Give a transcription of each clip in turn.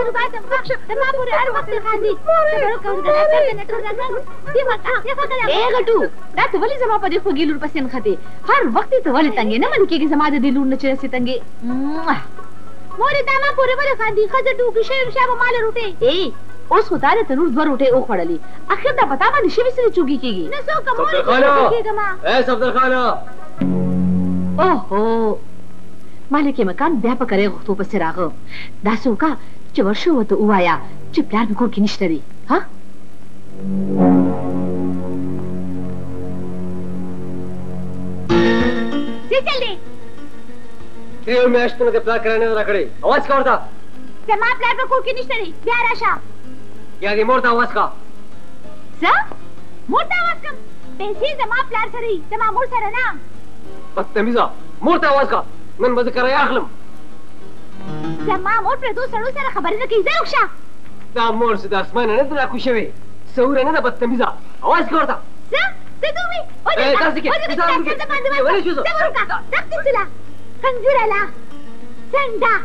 خبر باسم ما پورې هر وخت خاندي خبرو کوم د ډاکټر د نټور راځم دی وخت یا فکر اے غټو دا ته ولې زما په دې خوږی لور پسې نخته هر وخت ته ولې تنګې نه من کېږي زما د دې لور نه چې رسې تنګې مورې دا ما پورې ولې خاندي خزه ټوکې شابه مال روټه ای اوس خو تاره تنور دوه روټه او خړلې اخر دا پتا باندې شوي سره چوګي کېږي نه څو کوم اے صفدر خانه اوهو مالک مکان بیا په کرے غوښتو پسې راغو دا څوکا چې ورشو وته وایا چې پلار به کور کې نشته دی ها څه چلې یو میاشت ته د پلار کرانه راکړې اواز کا ورته زما پلار به کور کې نشته دی بیا راشه یا دې مور ته اواز کا څه مور ته اواز کوم پیسې زما پلار سره دی زما مور سره نه بدتمیزه مور ته اواز کا نن به زه کرایه اخلم زما مور پردو سړو سره خبرې نه کوي ځه وکشه دا مور چې د اسمانه نه ده راکوز شوې سوره نه ده بدتمیزه اواز کا ورته څه څه دوی کنځوره څنګه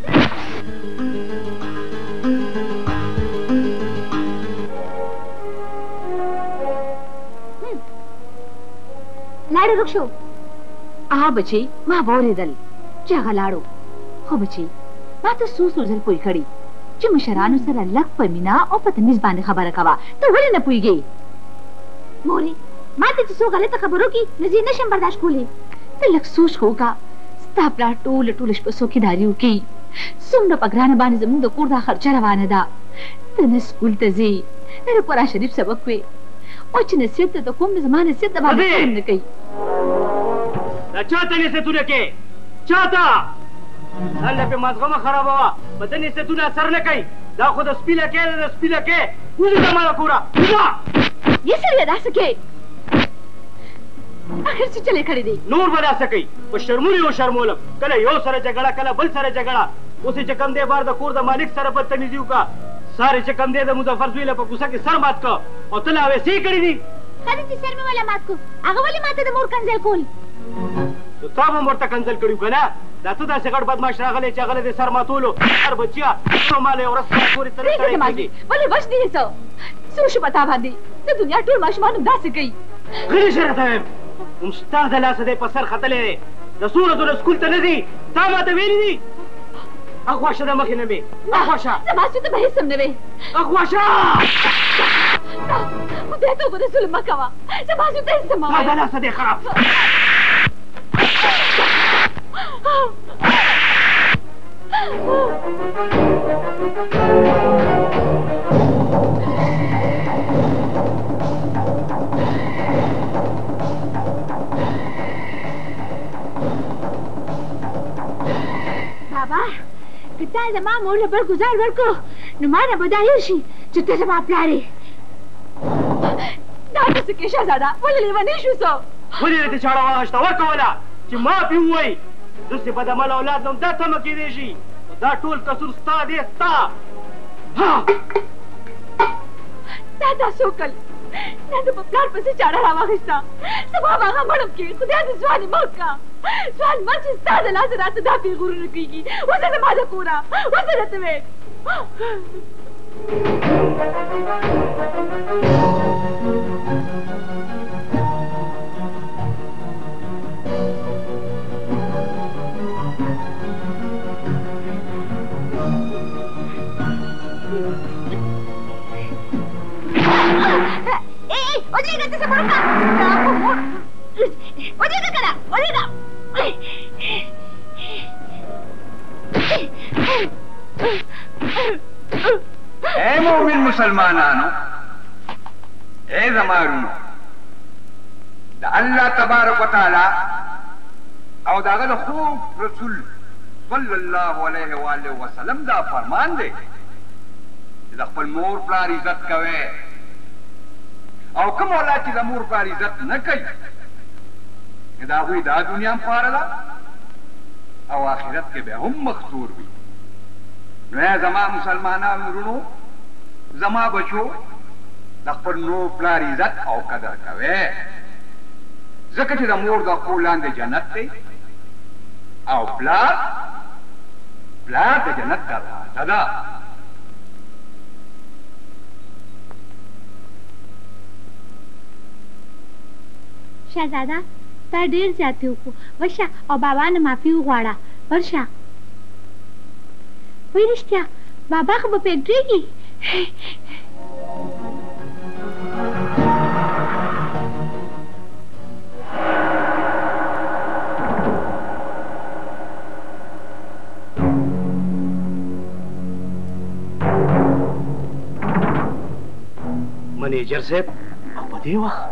لاړو رخصو بچی ما واورېدل چې هغه لاړو خو بچی ما ته څو ځل پوه کړي چې مشرانو سره لږ په مینا او په تمیز باندې خبره کوه ته ولې نه پوهېږې مورې ما ته چې څو غلطه خبرو کې نو زه نشم برداشت کولی ته لږ سوچ وکړه ستا پلار ټوله شپه څوکیداري وکړي څومره په ګرانه باندې زموږ د کور دا خرچه روانه ده ته نه سکول ته ځې نه د قرآن شریف سبق وې او چې نصیحت ته کوم زما نصیحت د باندې هم نه کوي دا چاته نصیحتونه کې چاته الله په مازغمه خرابوه بدن نصیحتونه اثر نه کوي دا خو د سپیله کې د سپیله کې وځي زما کوره یې سړیه داسې کې اخر څه چلې کړې دي نور به داسې کوي په شرمولي او شرمولم کله یو سره جګړه کله بل سره جګړه اوس چې کم دی بار د کور د مالک سره بدتمیزي وکړه ساري چې کم دی د مظفر زوی له په کوڅه کې سر مات کړه او ته لا ویسې کړې دي خالد چې سر مې ولا مات کو هغه ولې ماته د مور کنځل کول نو تا به ورته کنځل کړي که نه دا ته داسې غټ بدماش راغلی چې هغه د سر ماتولو هر بچیا مال یې ورځ پورې تړی کېږي ولې وش دي څه څه وشو په تا باندې د دنیا ټول ماشومان هم داسې کوي غلی شه راته وایم هم ستا د لاسه دی په سر ختلی دی د څومره دونه سکول ته نه ځي تا ماته ویلي دي اخواشه د مخې نه مې اخواشه زما څه ته به هېڅ هم نه وې اخواشه خدای ته وګوره ظلم مه کوه زما څه ته هېڅ مه وایه تا د لاسه دی خراب بابا که تا زما مور له بل ګزار ورکړو نو ما نه به دا هېر شي چې ته زما پلار یې دا داسې کې شهزاده ولې لیونی شو څه ولې دې چاړه واغشته ورکوله چې ما پې ووایي داسې بدعمل اولاد نه هم دا تمه کېدی شي دا ټول قصور ستا دی ستا دا څه وکړل دا د په پلار پسې چاړه راواخیسته سبا به هغه مړم کې خدای دې ځوانې مه کړه ځوان مړ چې ستا د لاسه راته دا پیغورونه کېږي وځه زما د کوره وځه راته وې ودرېږه ته صبر وکړه ودرېږه کنه ودرېږه اے مومن مسلمانانو اے زمارونو د الله تبارک وتعالی او د هغه د خوږ رسول صلی الله علیه و آله وسلم دا فرمان دی چې د خپل مور پلار عزت کوئ او کوم اولاد چې د مور پلار عزت نه کوي د هغوی دا دنیا هم خواره ده او آخرت کې به هم مختور وي نو یا زما مسلمانانو وروڼو زما بچو د خپل مور پلار عزت او قدر کوئ ځکه چې د مور د پښو لاندې جنت دی او پلار د جنت دروازه ده शहजादा تا ډیر زیاتې وکړو وشه او بابا نه معافي وغواړه ورشه وایي رښتیا بابا خو به پرېږدېږي منیجر صاحب او په دې وخت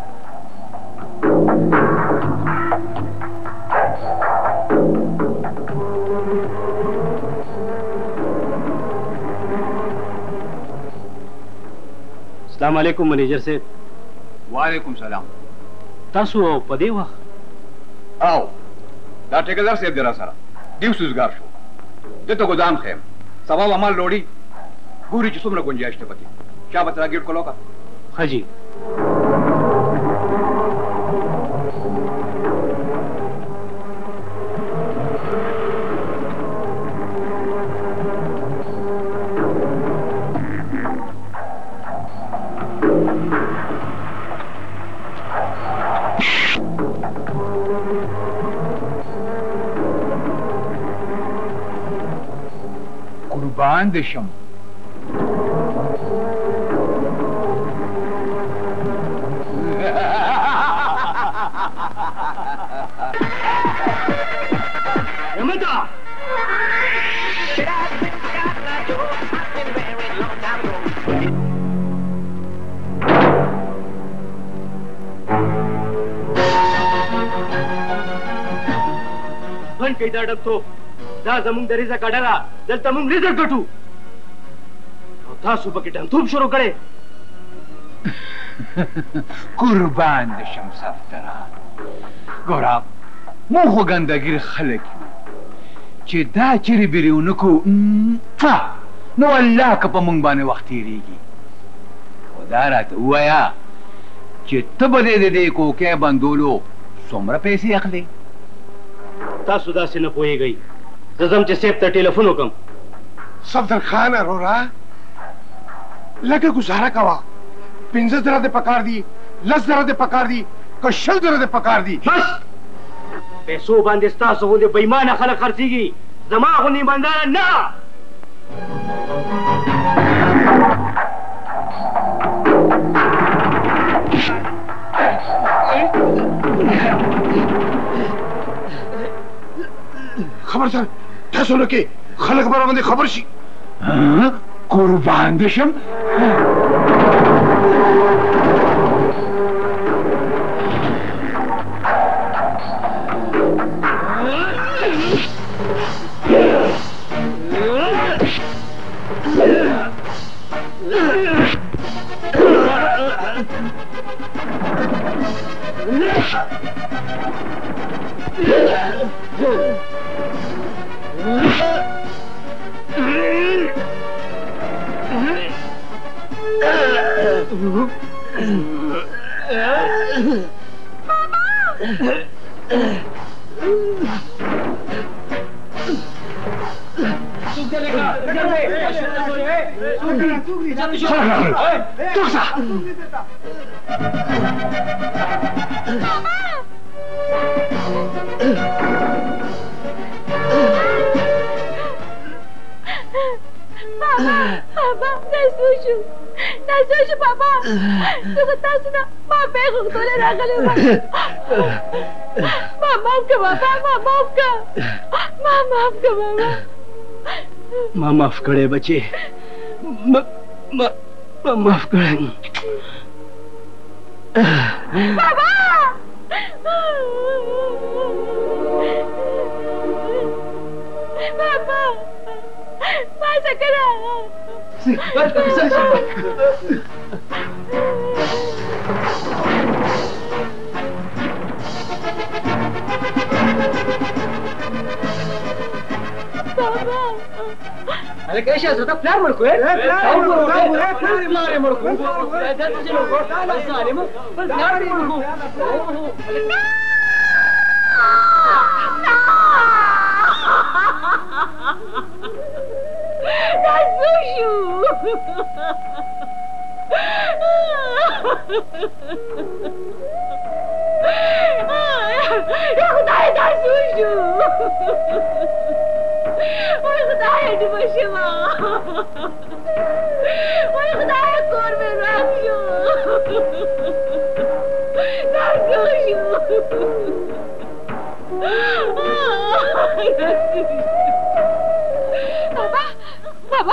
السلام علیکم منیجر صاحب وعلیکم سلام تاسو په دې وخت او دا ټیکدار صاحب دی را سره دیو سوزګار شو دته ګودام خیم سبا عمل لوړي ګوري چې څومره گنجائش ته پکې چا به ترا ګیټ کولو کا حاجی قربان دشم Yamata! بند کئی دا ډبتو دا زمونږ د رزق اډه ده دلته مونږ رزق ګټو او تاسو پکې ډنتوب شروع کړی قربان دشم سفترا ګورا مو خو ګندګیر خلک چې دا چیرې بیرونه کو نو الله که په مونږ باندې وخت تېرېږي خو دا راته ووایه چې ته به دې کوکې بندولو څومره پیسې اخلې تاسو داسې نه پوهېږئ زه ځم چې صاحب ته ټلیفون وکړم صفدر خان ارورا لکه گزاره کوه 15 زره دې پکار دي 10 زره دې پکار دي که 20 زره دې پکار دي بس پیسو باندې ستاسو غوندې بېایمانه خلک خرڅېږي زما غوندې ایمانداره نه خبردار تاسو نو کې خلک به باندې خبر شي قربان دشم ما माफ करे बच्चे माफ करे बाबा बाबा मजा करा अरे कैसे होता प्लान मरको है प्लान मरको इधर तुझे लोग सारे में पर प्लान मरको Nasuju ओए खुदाया डिबशिवा ओए खुदाया कोर में राखियो बाबा बाबा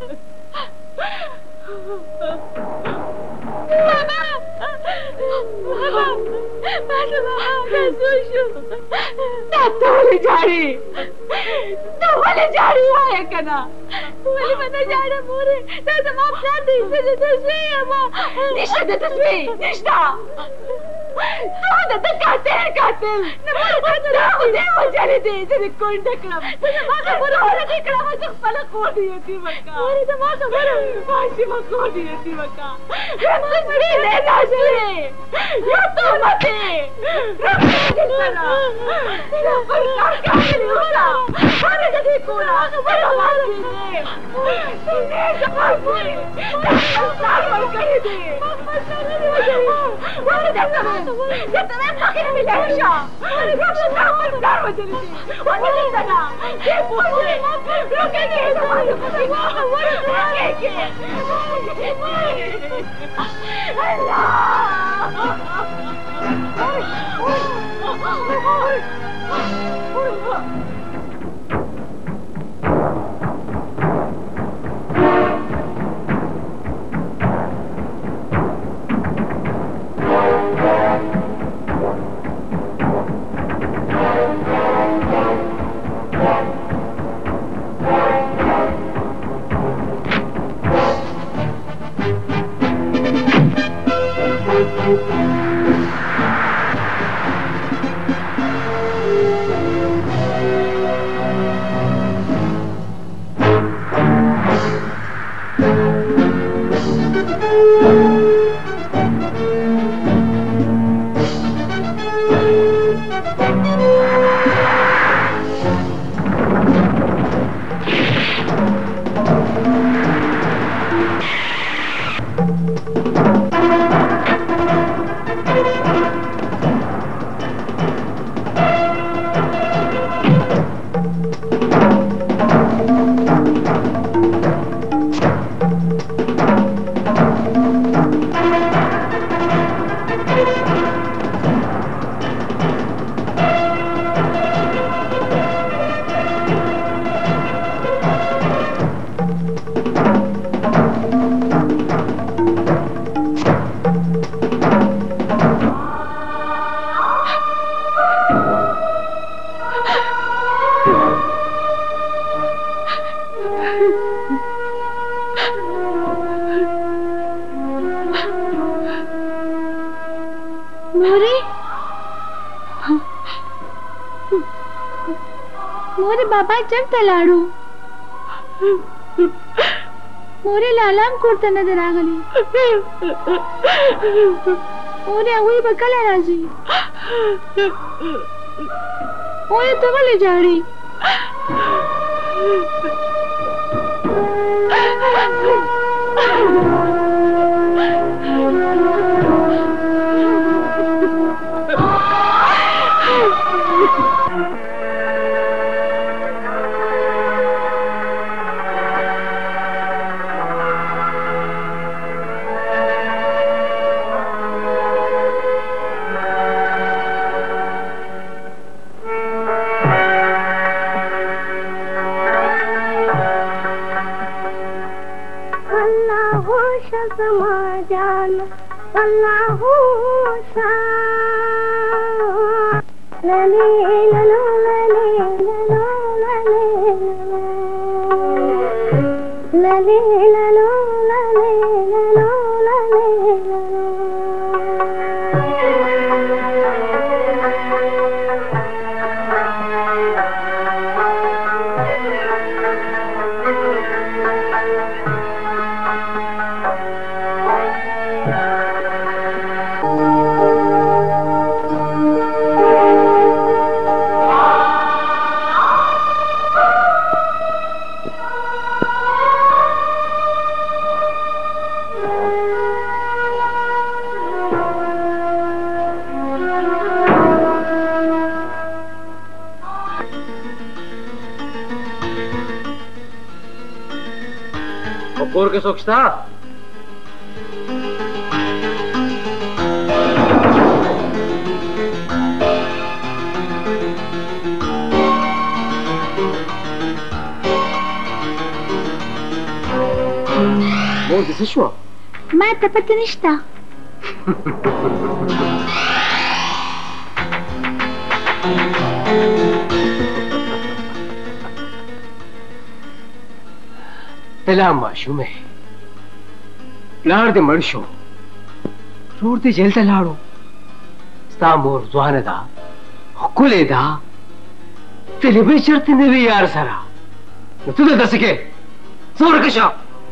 मोरे बाबा जग तलाड़ू मोरे लालाम कोरता नजर आ गली मोरे अगुई बकला राजी ओए तो गले जाड़ी कोर के सोचता मोर दिस शो ما تبتنشتا तला माशूमे प्लार दे मर्शो रोड दे जेल ते लाड़ो स्ता मोर ज़वान दा कुले दा तेले बे चरते ने भी यार सरा तू तो दस के जोर कशा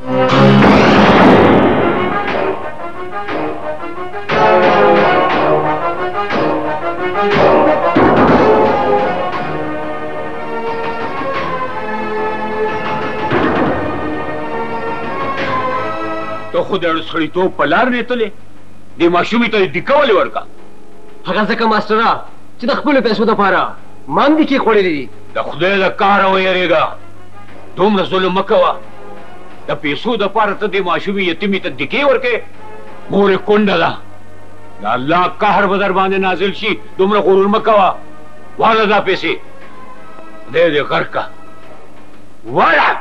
तो खुद अड़सड़ी तो पलार ने तले दे माशूमी तो दिकावले वर्का हगा जका मास्टरा चिदा खपले पैसो दा पारा मान दी के खोले दी दा खुदे दा कार हो यारेगा तुम रसूल मकवा दा पैसो दा पारा तो दे माशूमी यतीमी तो दिके वर्के मोरे कोंडला दा अल्लाह कहर बदर बांधे नाजिल शी तुमरा गुरूर मकवा वाला दा पैसे दे दे घर का वाला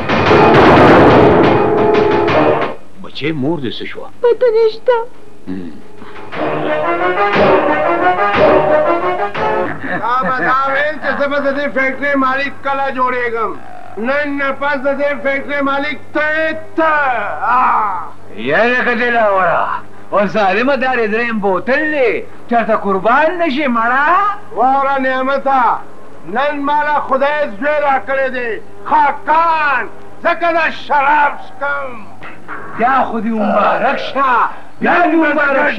बच्चे मोर दे सशवा पतनिष्टा फैक्ट्री मालिक कला जोड़ेगम न पास फैक्ट्री मालिक यार कदेला वरा और सारे मदारे द्रेम बोतल ले चाहता कुर्बान नशे मारा वारा नेमता नन माला खुदा ज़ेरा करे दे खाकान ज़कदा शराब कम क्या खुदी मुबारक शाह क्या मुबारक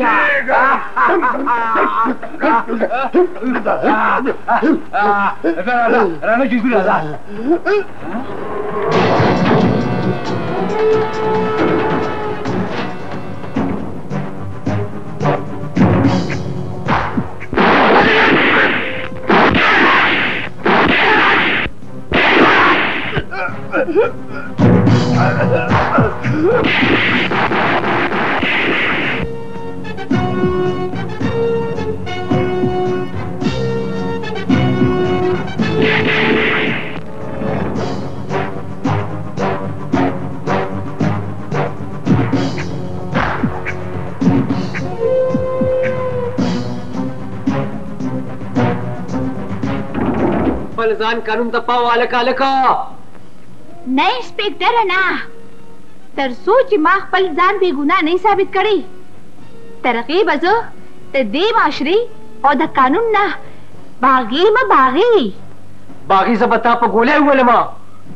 राना जी भी राजा फलजान कानून तपाओ अलका नहीं इंस्पेक्टर है ना तरसो ची माँ खपल जान बेगुनाह नहीं साबित करी तरकीब अजो ते दे माशरी और द कानून ना बागी से बता पर गोले हुए ले माँ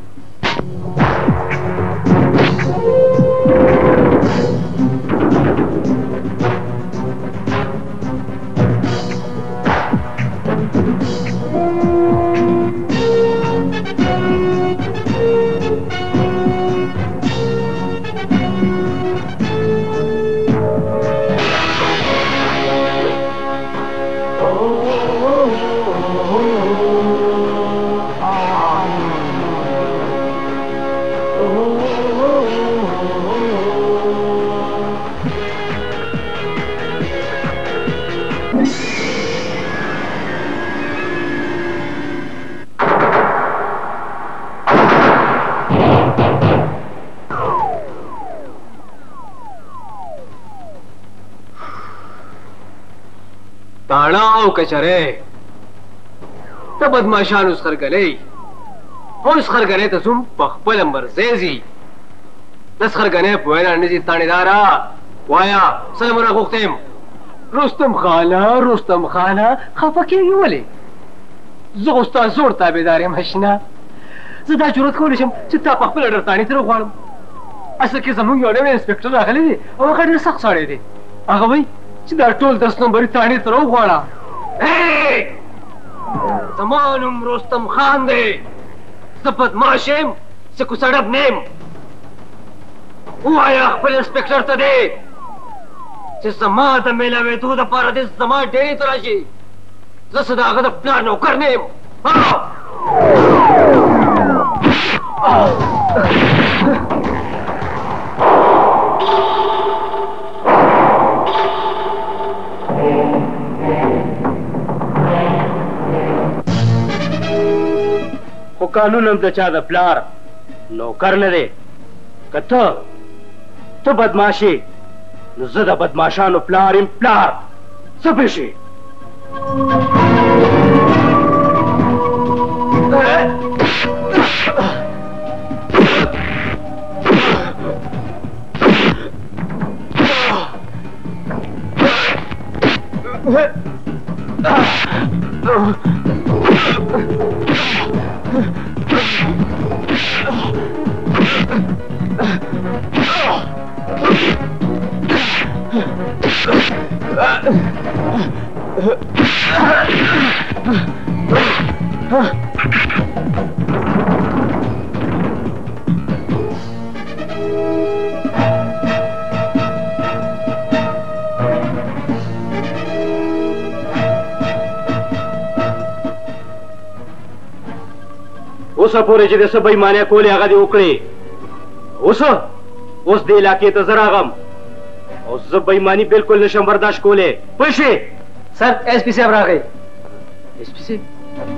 ताड़ाओ कचरे तो बदमाशान उस खरगले और उस खरगने तो तुम पखपल अंबर जेजी दस खरगने पुएना निजी तानेदारा वाया सलमना गुख्तेम रुस्तम खाना खफा के वाले जोस्ता जोर ताबेदार मशना زدا جرأت کولی چې تا په خپل ډرتانی تر غواړم اصل کې زموږ یو نوی انسپکټر راغلی دی او هغه ډېر سخت سړی دی هغه وایي چې دا ټول 10 نمبري تاڼې تر وغواړه زما نوم رستم خان دی زه بدماش یم زه کوڅړب نه یم ووایه خپل انسپکټر ته دی چې زما د میلاوېدو دپاره دې زما ډېرې ته راشي زه څه د هغه د پلار نوکر نه یم قانون هم د چا د پلار نوکر نه دی. که ته بدماشي نو زه د بدماشانو پلار یم پلار. څه پېښې؟ اوسه پورې چې د څه بېمانۍ کولې هغه دې وکړې. اوس دې علاقې ته زه راغم او زه بېماني بالکل نشم برداشت کولی. پوه شوې؟ سر ایس پی صاحب راغی. ایس پی صاحب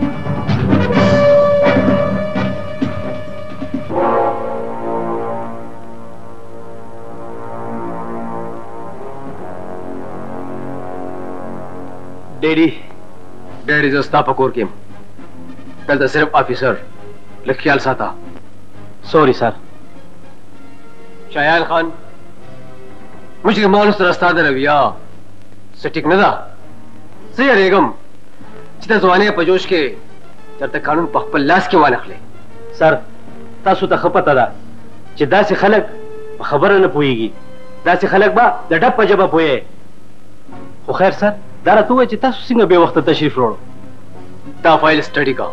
ډېډي زه ستا په کور کې یم. دلته صرف آفیسر لږ خیال ساته. سوري سر. شایان خان مجرمانو سره ستا د رویه څه ټیک نه ده. زه یېرېږم چې د ځوانۍ په جوش کې درته قانون په خپل لاس کې وانخلې. سر تاسو ته ښه پته ده چې داسې خلک په خبره نه پوهېږي. داسې خلک به د ډب په ژبه پوهې. خو خیر سر دا راته ووایه چې تاسو څنګه بې وخته تشریف راوړو؟ دا فایل سټډي کا.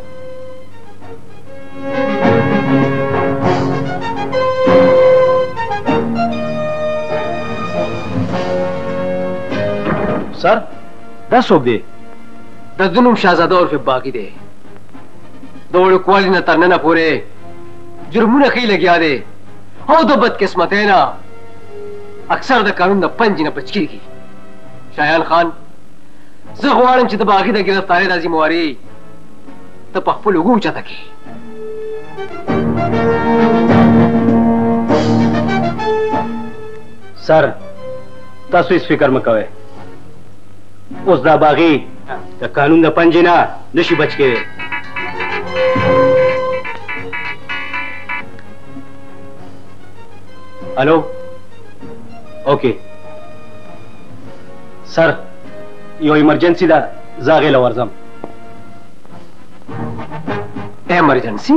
سر دا څوک دی؟ د ده نوم شهزاده عرف باقي دی. د وړوکوالي نه تر ننه پورې جرمونه ښې لګیا دی او د بدقسمتۍ نه اکثر د قانون د پنجې نه بچ کېږي. شایان خان زه غواړم چې د باغي د ګرفتارۍ دا ذمواري ته په خپلو اوږو اوچته کړې. سر تاسو هېڅ فکر مه کوئ. اوس دا باغي د قانون د پنجې نه نشي بچ کېدی. الو اوکې سر یو ایمرجنسي ده زه هغې له ورځم. ایمرجنسي؟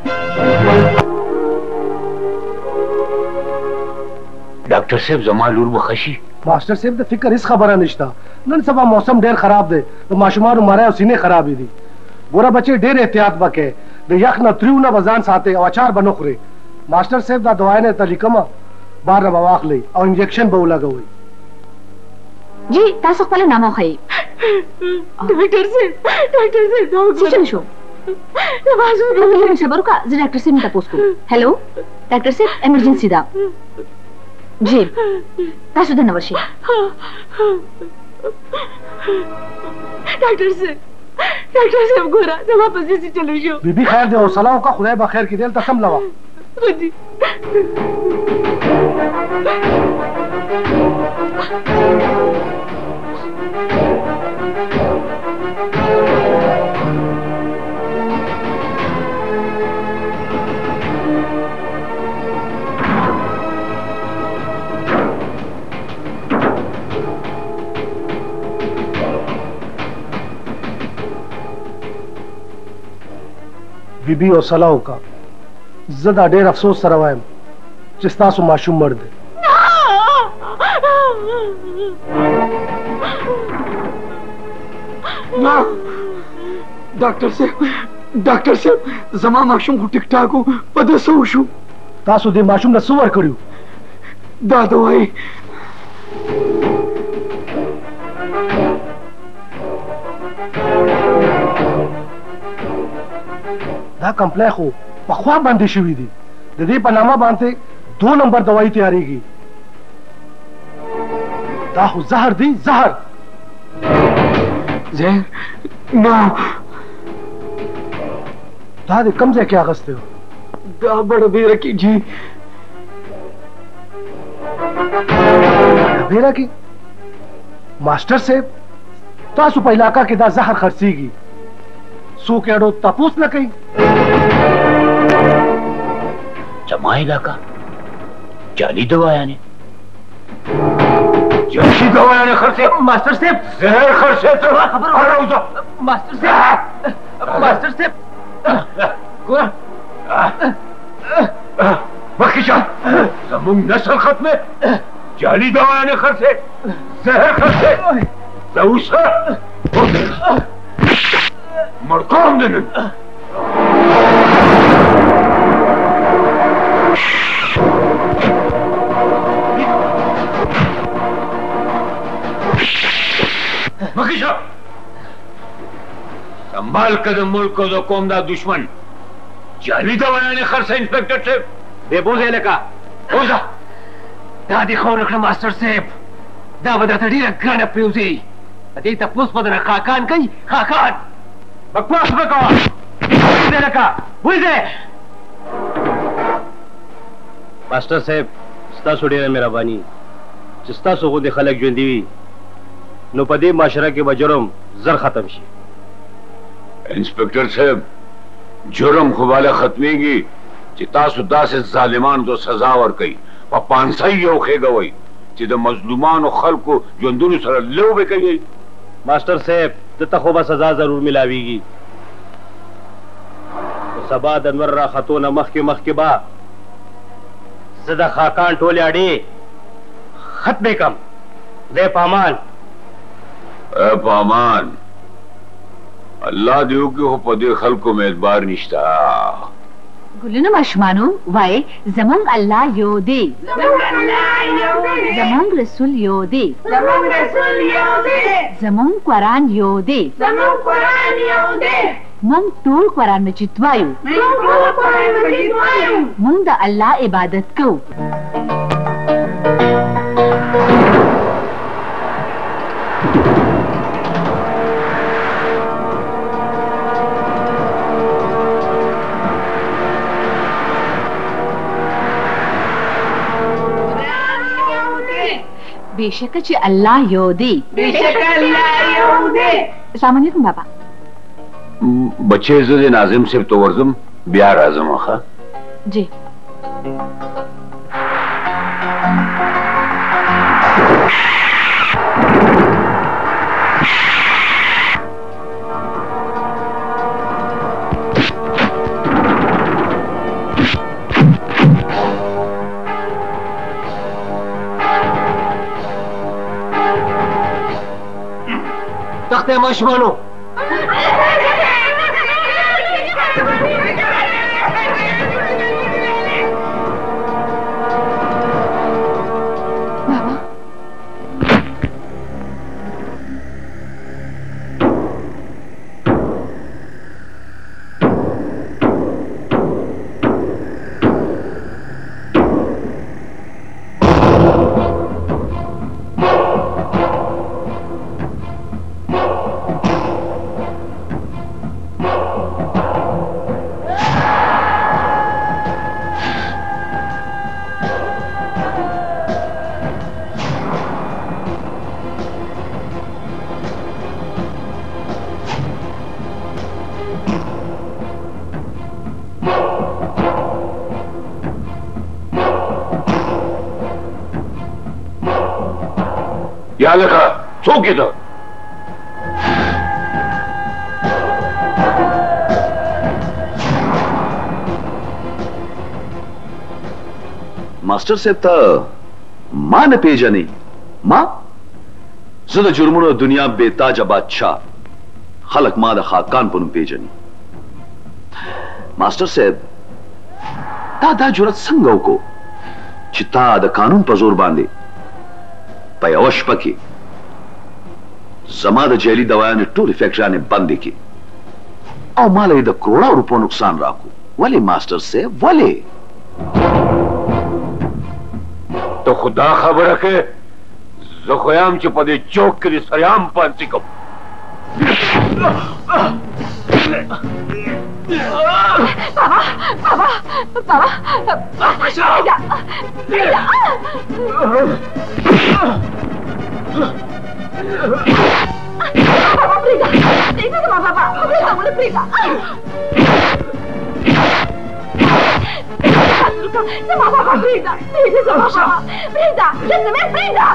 ډاکټر صاحب زما لور به ښه شي؟ ماسټر صاحب د فکر هیڅ خبره نشته. نن سبا موسم ډېر خراب دی. د ماشومانو مری او سینې خرابې دي. ګوره بچې ډېر احتیاط به کوې. د یخ نه تریو نه به ځان ساتئ او اچار به نه خورئ. ماسټر صاحب دا دوايي نه ته لیکمه بار نه به واخلئ او انجکشن به ولګوئ. جی تاسو خپله نامه وښیئ. ډاکټر صاحب څه چل شو؟ لږ صبر وکړه زه ډاکټر صاحب نه تپوس کوم. هلو ډاکټر صاحب ایمرجنسي ده. جی تاسو دننه ورشئ. ډاکټر صاحب ګوره زما په څه چلو شو. بیبي خیر دی حوصله وکړه خدای به خیر کړي. دلته سم لوه. بیبي حوصله وکړه. زه دا ډېر افسوس سره وایم چې ستاسو ماشوم مړ دی. نه ډاکټر صاحب زما ماشوم خو ټیک ټاک و. په ده څه وشو؟ تاسو دې ماشوم له څه ورکړي؟ دا دوايي دا کمپلی خو پخوا باندې شوي دي. د دې په نامه باندې 2 نمبر دوايي تیاریږي. دا خو زهر دی زهر. زهر؟ نه दा दे कम से क्या गस्ते हो दा बड़ा बेरकी जी बेरकी मास्टर से तासु पे इलाका के दा जहर खर्चीगी सो के अड़ो तपूस न कहीं जमा इलाका जाली दवाया ने जैसी दवाया ने खर्चे मास्टर साहब जहर खर्चे तो खबर हो रहा हूँ मास्टर साहब बखिशा जमुन नस्ल खत्म जाली दवाया ने खर्चे जहर खर्चे लऊसा मरकाम दिन बखिशा संभाल कर मुल्क को दो कौम दा दुश्मन जाली दवाया ने खर्चे इंस्पेक्टर साहब बेबोझे लगा ओजा दादी खौन रखना मास्टर साहब दा बदा तड़ी रखना प्यूजी अदे तपुस पदना खाकान कई खाकान बकवास बकवा दे लगा बुझे मास्टर साहब स्ता सुड़े मेरा बानी जिस्ता सो दे खलक जुंदी नो पदे माशरा के बजुर्म जर खत्म शी इंस्पेक्टर साहब जुर्म खुबाले खत्मेगी चिता सुदा से जालिमान तो सजा और कई और पांसाई ओखे गवई चिद मजलूमान और खल को जो अंदर सर लो बे कही मास्टर साहब दता खोबा सजा जरूर मिलावीगी तो सबा दनवर रा खतोना मख के बा सदा खाकान टोले आड़े खत्मे कम दे पामान पामान अल्लाह दियो कि हो पदे खल को मेजबार निश्ता गुलिनो मशमानो वाए जमंग अल्लाह योदे जमंग रसूल योदे जमंग कुरान योदे मंग टूल कुरान में चितवायु मंग दा अल्लाह इबादत को बेशक ची अल्लाह योदे अस्सलाम वालेकुम बाबा बच्चे इज्जत नाजिम से तो वर्जम बिहार आजम आखा जी तख्ते मशमानो या लगा सो के तो मास्टर साहब था मां न पेजनी मां जुद जुर्मुनो दुनिया बेताज बादशाह खलक मां द खाकान पुन पेजनी मास्टर साहब दा जुरत संगव को चिता द कानून पर जोर बांधे पयवश पकी जमा द जेली दवाया ने टूल फैक्ट्री ने बंद की और माले द करोड़ों रुपयों नुकसान राखू वले मास्टर से वले तो खुदा खबर है कि ज़ुख़याम च पदे चौक के सरियाम पांसी को बाबा बाबा बाबा प्रीता प्रीता बाबा प्रीता प्रीता sama बाबा प्रीता बोले प्रीता sama बाबा प्रीता प्रीता sama बाबा प्रीता जल्दी में Preeta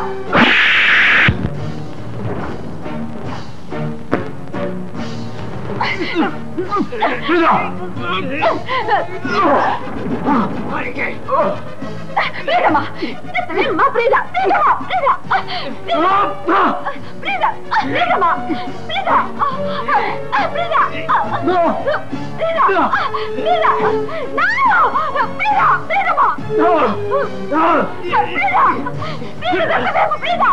Preda ma, preda ma, preda ma, preda, preda, preda ma, preda, preda, no, preda, preda, no, preda, preda ma, no, preda, preda, preda,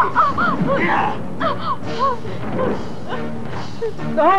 no.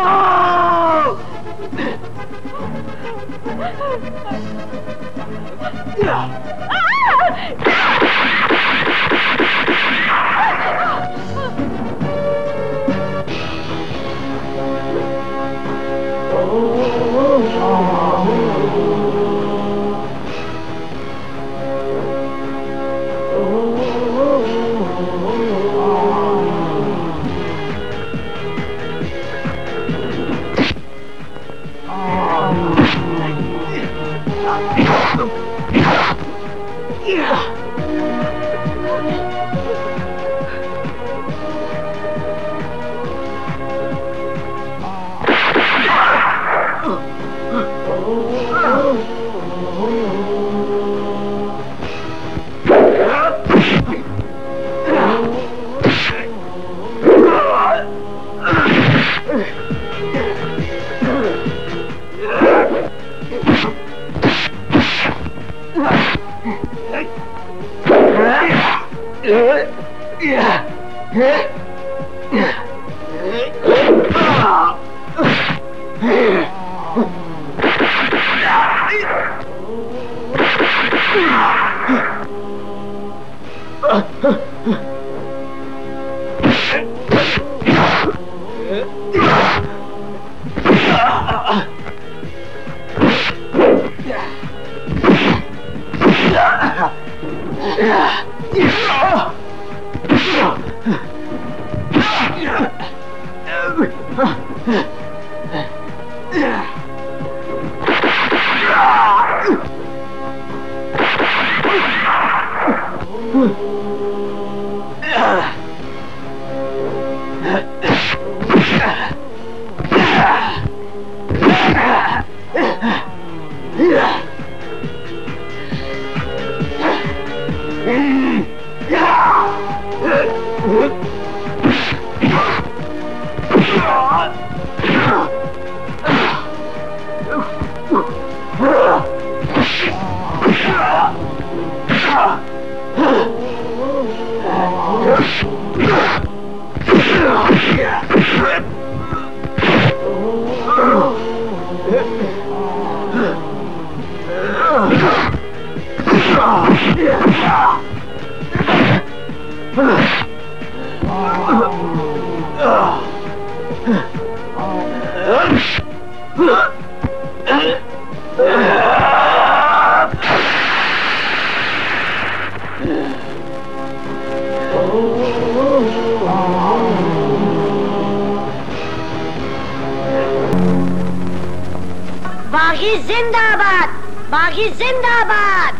बागी जिंदाबाद, बागी जिंदाबाद।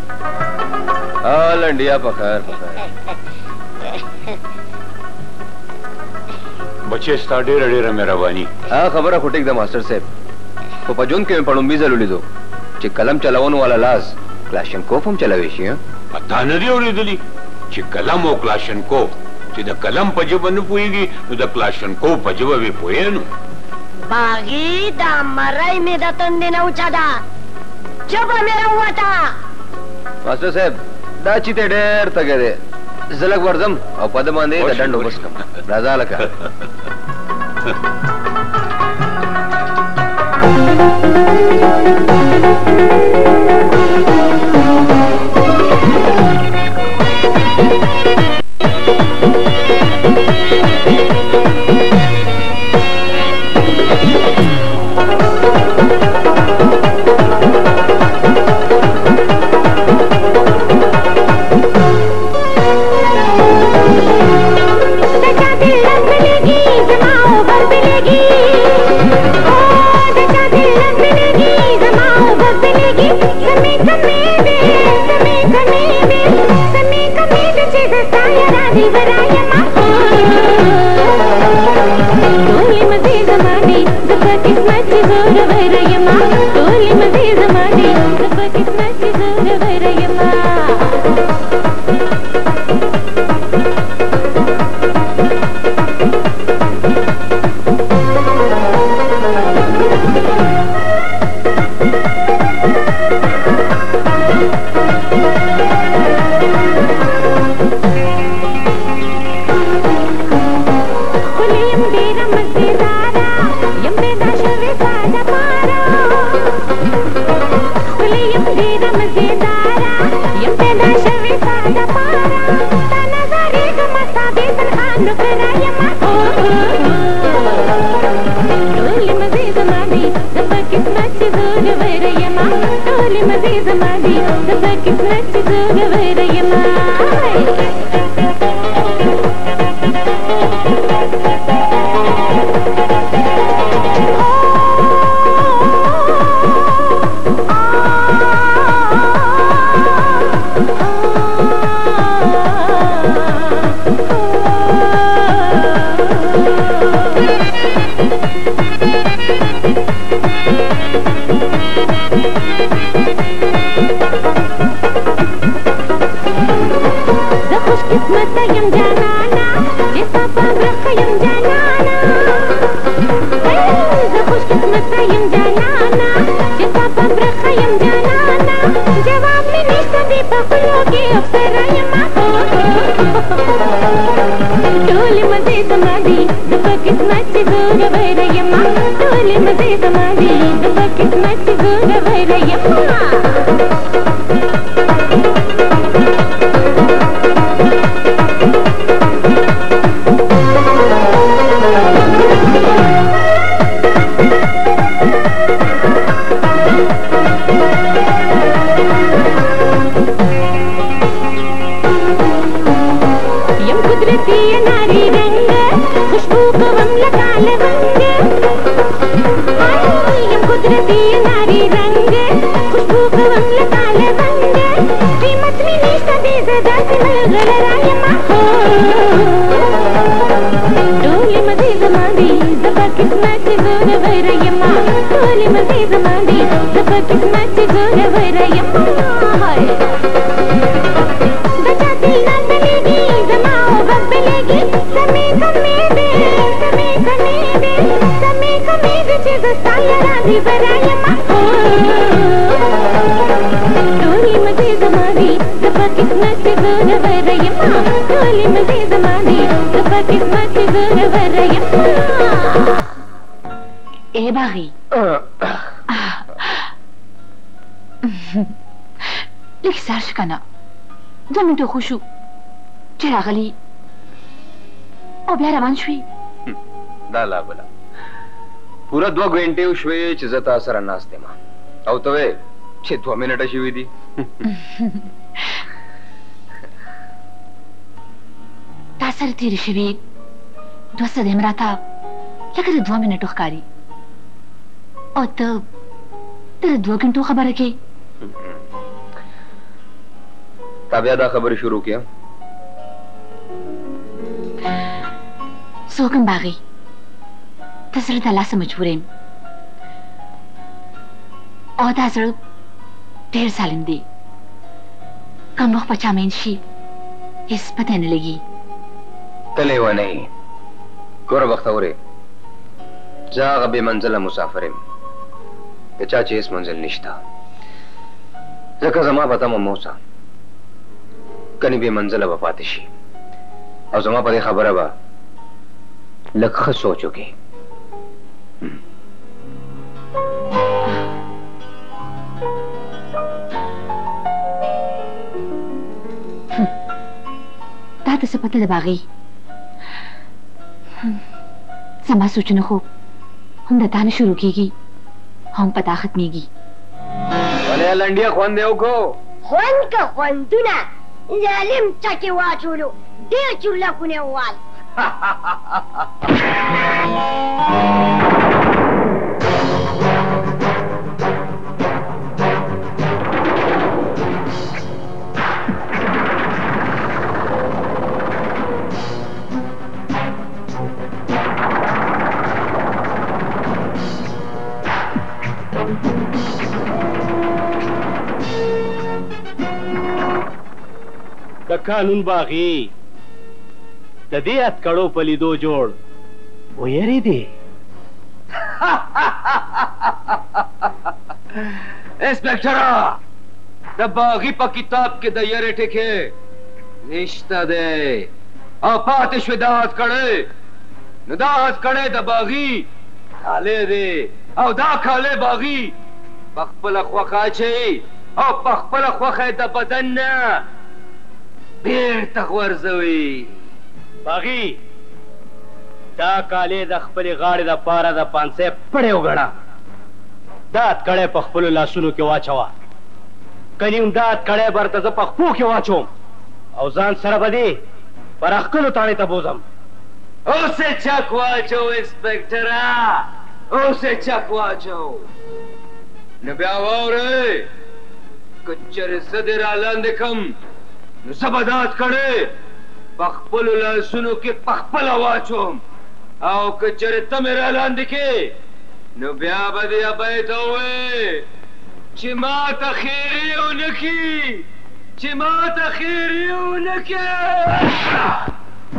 लंडिया पखर बच्चे स्टाडे रडे रे मेरा वानी खबर खोटे एकदम मास्टर साहेब तो पजून के पडून बी जलुली जो ची कलम चलावून वाला लाज क्लाशनकोफ चलावेशी आता नदी ओरिदली ची कलम ओ क्लाशनकोफ ची द कलम पजबन पुईगी द क्लाशनकोफ पजबवे पोयेनु बागी दा मराई में दा तंदे न उचादा जब मेरा हुआ था मास्टर साहेब दाची ते डेर तगे दे जलक वर्जम और पद मांदे द डंडो बस कम राजा लका किस्मत जोर वरयमा टोली मजे जमादी सब किस्मत जोर वरयमा खुशू चिरागली और बया रवान शुई दाला बोला पूरा 2 घंटे उशवे चिजता सर नास्ते मा औ तवे 2 मिनिट शिवी दी तासर तेरी शिवी 2 सदेमरा था लकर 2 मिनिट कारी और तब तेरे 2 घंटों खबर के ताबियादा खबर शुरू किया सोकम बागी तसर तला से मजबूरें और तासर ढेर सालिम दे कम वक्त पचा मेंशी इस पता न लगी तले वो नहीं कोर वक्त हो रे जा गबे मंजिल मुसाफिर के चाचे इस मंजिल निश्ता जका जमा पता मौसा कनी बे मंजिल वफातिशी और जमा पर खबर बा लख सोचोगे ता से पता दबागी समा सोचने को हम बताने शुरू कीगी हम पता खत्मीगी अरे लंडिया खोन देव को खोन का खोन दुना जालिम चाके वाचुलो दे चुल्ला कुने वाल د قانون باغی د دې اتکړو په لیدو جوړ ویری دی. انسپکټر د باغی په کتاب کې د یری ټکی نشته دی او پاتې شوی دا اتکړی نو دا اتکړی د باغی کالی دی او دا کالی باغی په خپله خوښه اچوي او په خپله خوښه د بدن نه بیرته غورځوي. باغی دا کالی د خپلې غاړې د پاره د پانسۍ پړې وګڼه. دا اتکړی په خپلو لاسونو کې واچوه که نیم دا اتکړی برته زه په خپو کې واچوم او ځان سره به دې پر اخکلو تاڼې ته بوځم. اوس یې چک واچو انسپکټره، اوس یې چک واچو. نو بیا واورئ که چېرې زه دې رالاندې کړم نو زه به دا اتکړی په خپلو لاسونو کې په خپله واچوم او که چېرې ته مې رالاندې کې نو بیا به دې ابۍ ته ووایې چې ما ته خیري ونه کړي، چې ما ته خیري ونه کړي.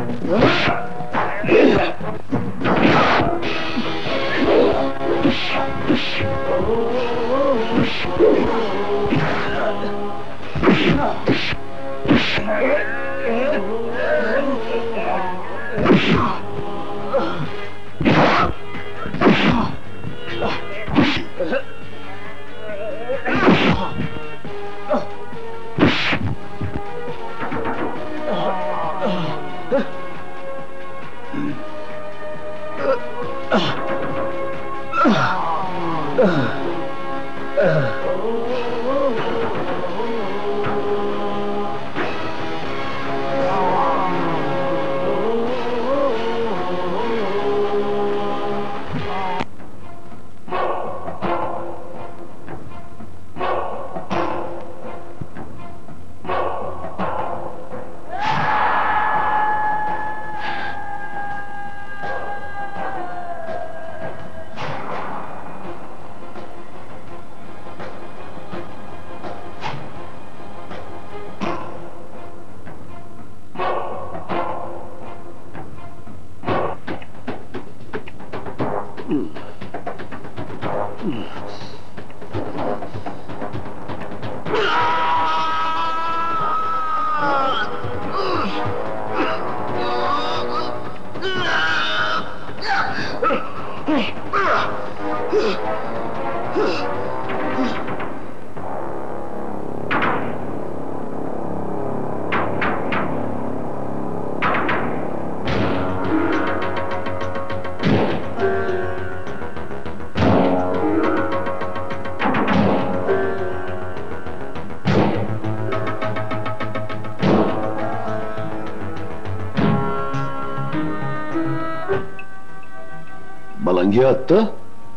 ملنګیا ته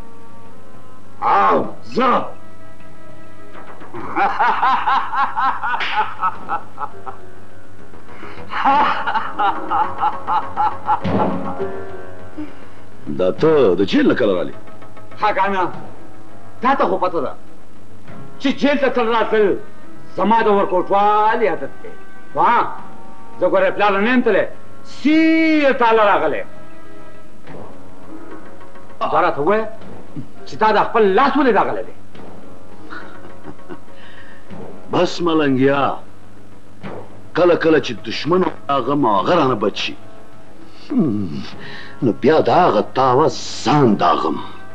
او زه دا ته د جیل نه کله رالې؟ ها کنه تا ته خو پته ده چې جیل ته تل راتلل زما د ورکوټوالي عادت دی. ها زه ګوره پلار نه یم تللی، سیر تاله راغلی. دا راته ووایه چې تا د خپل لاس ولې راغلی دی؟ بس ملنګیا کله کله چې دشمن هغه ما هغه رانه بد شي نو بیا د هغه تاوه ځان داغم.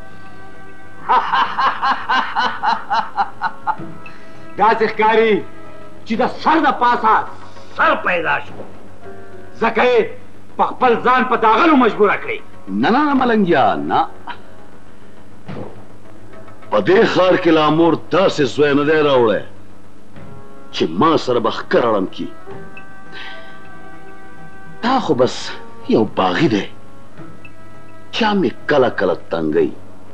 داسې ښکاري چې د سر د پاسه سر پیدا شو، ځکه یې په خپل ځان په داغلو مجبوره کړې. نه نه نه ملنګیا نه، په دې ښار کې لا مور داسې زوی نه دی راوړی چې ما سره به ښکر اړم کي. دا خو بس یو باغي دی چا مې کله کله تنګوي،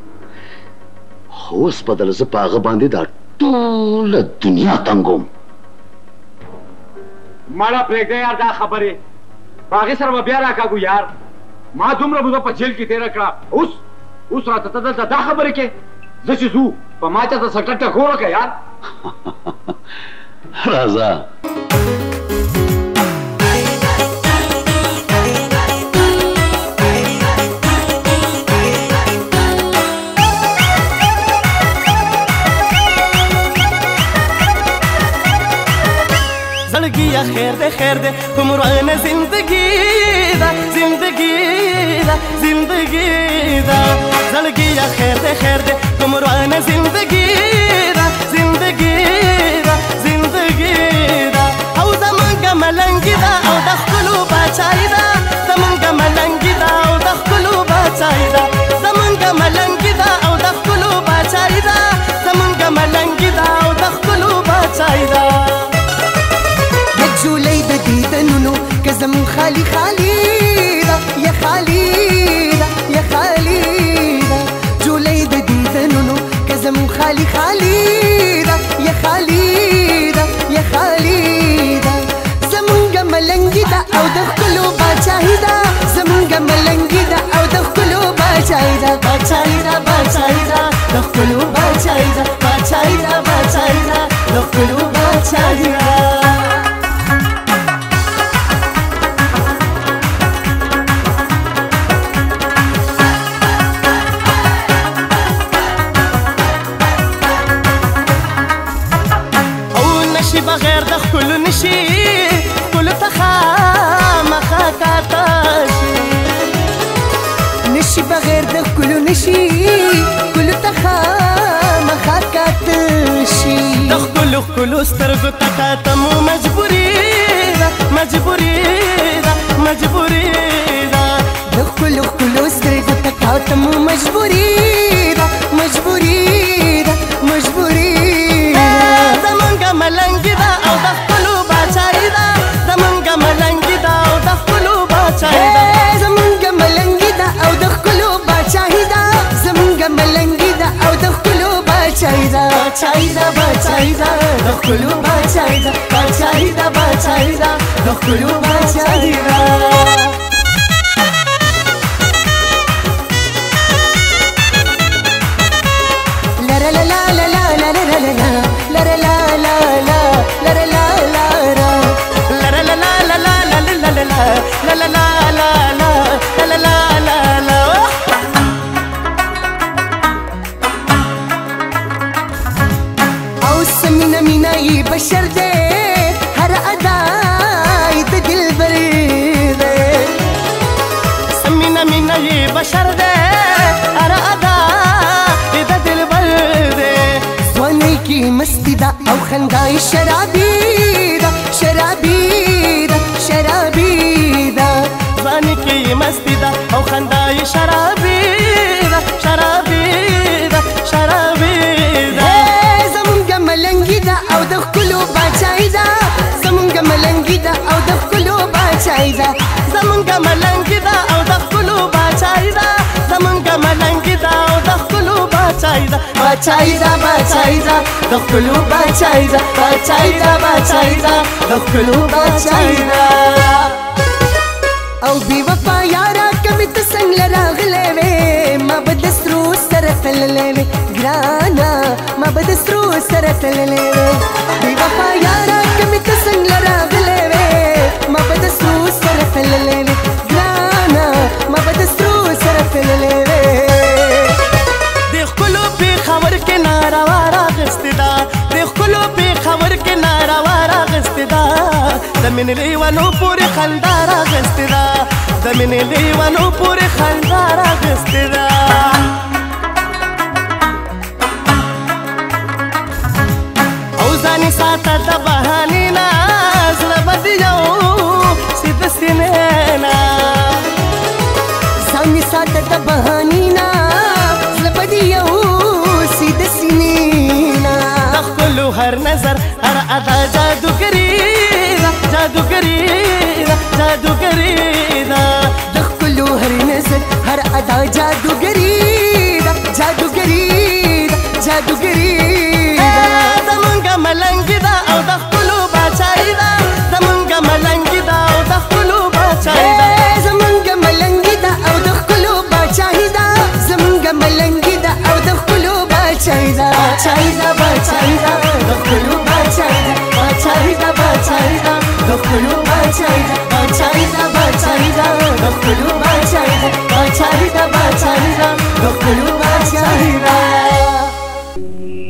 خو اوس بدل زه په هغه باندې دا ټوله دنیا تنګوم. ماړه پرېږده یار دا خبرې، په هغې سره به بیا راکاږو یار. ما دومره موده په جیل کې تېره کړه، اوس راته ته دلته دا خبرې کې زه چې ځو په ما چاته سټه ټکوره که یار. راځه خیر دے کمرانه زندگی دا زړګیا خیر دے کمرانه زندگی دا او زمونږ ملنګي دا او د خپلو بچای دا زمونږ ملنګي دا او د خپلو بچای دا زمونږ ملنګي دا او د خپلو بچای دا زمونږ ملنګي دا او د خپلو بچای دا جولای د دیدنونو که زمون خالی دا یا خالی دا جولای د دیدنونو که زمون خالی دا یا خالی دا زمونږ ملنګي دا او د خپلو بچای دا زمونږ ملنګي دا او د خپلو بچای دا د خپلو بچای دا د خپلو بچای دا بغیر د خپل نشي خپل مخا کاتشي نشي بغیر د خپل نشي خپل مخا کاتشي د خپل سترګو تکاته مو مجبوري ده د خپل سترګو تکاته مو مجبوري ده زمونږ ملنګي دا او د خپلو بچای دا زمونږ ملنګي دا او د خپلو بچای دا زمونږ ملنګي دا او د خپلو بچای دا زمونږ ملنګي دا او د خپلو بچای دا د خپلو بچای دا د خپلو بچای دا او سمینه مینا ای بشر دے هر ادای د دلبر دے سمینه مینا ای بشر دے هر ادای د دلبر دے ځواني کی مستی دا او خندای شرابی دا ځواني کی مستی دا او خندای شرابی دا زمونږ ملنګي دا او د خپلو بچای دا زمونږ ملنګي دا او د خپلو بچای دا زمونږ ملنګي دا او د خپلو بچای دا زمونږ ملنګي دا او د خپلو بچای دا د خپلو بچای دا د خپلو بچای دا او بی وفا یارا کمی ته څنګه راغلې وې ما به د سرو سره تللې وې ګرانا ما به د سرو سره تللې وې بی وفا یارا کمی ته څنګه راغلې وې ما به د سرو سره تللې وې ګرانا ما به د سرو سره تللې وې د خپلو پېښور کې ناروا راغستې ده د خپلو پېښور کې ناروا راغستې ده د مینې لیونو پورې خندا راغستې ده د مینې لیونو پورې خندا راغستې ده او ځانې ساته د بهانې نه زړه به دې یو سیده سینې نه ځانې ساته د بهانې نه زړه به دې یو سیده سینې نه د خپلو هر نظر هر ادا جادوګري ده د خپلو هر نظر هر ادا جادوګري ده زمونږ ملنګي دا او د خپلو بچای دا زمونږ ملنګي دا او د خپلو بچای دا زمونږ ملنګي دا او د خپلو بچای دا زمونږ ملنګي دا او د خپلو بچای دا د خپلو بچای دا د خپلو بچای دا د خپلو بچای دا د خپلو بچای دا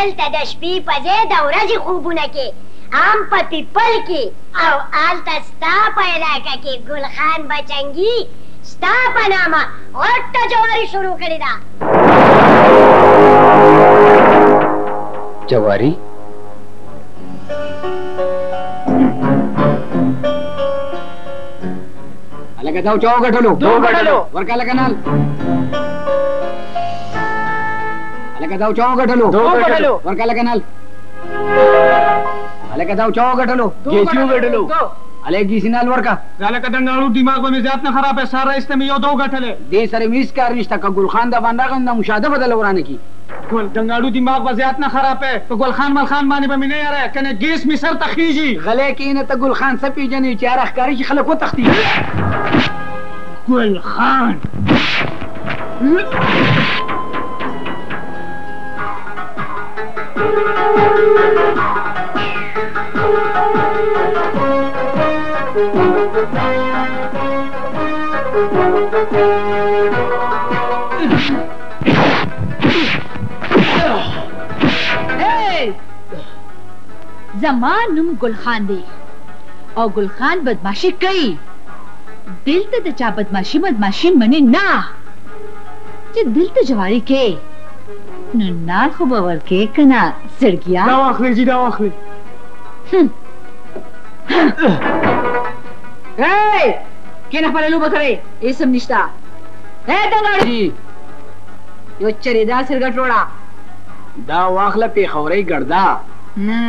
دلته د شپې په ځای د ورځې خوبونه کې عام په پیپل کې او هلته ستا په علاقه کې ګلخان بچنګي ستا په نامه غټه جواري شروع کړې ده. جواری अलग जाओ चाओ गठलो दो गठलो वर्का लगनल अलग जाओ चाओ गठलो दो गठलो वर्का लगनल अलग जाओ चाओ गठलो गेचू गठलो अलग गीसिनल वर्का अलग दंगालू दिमाग में ज्यादा न खराब है सारा इसमें यो दो गठले दे सर्विस का रिश्ता का गुलखान दा बंदा गंदा मुशादा बदल वराने की गोल दंगालू दिमाग में ज्यादा न खराब है तो गुलखान मलखान माने में नहीं आ रहा है कने गैस में सर तखीजी गले की ने तो गुलखान से पीजने चार अखकारी की खलक को तख्ती गुलखान जमान नुम गुलखान दे और गुलखान बदमाशी कई दिल ते चा बदमाशी मने ना जे दिल ते जवारी के नाल खबर के कना सड़किया दावाखली जी दावाखली के ना पले लो बकरे ये सब निष्ठा है दंगाड़ी जी यो चरेदा सिरगटोड़ा दावाखला पे खवरे गर्दा ना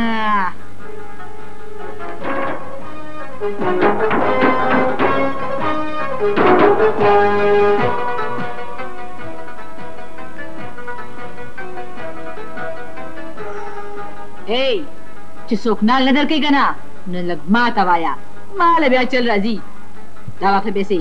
चिसोकनाल नजर के गना न लग मात आवाया माल ब्या चल राजी दावा के बेसे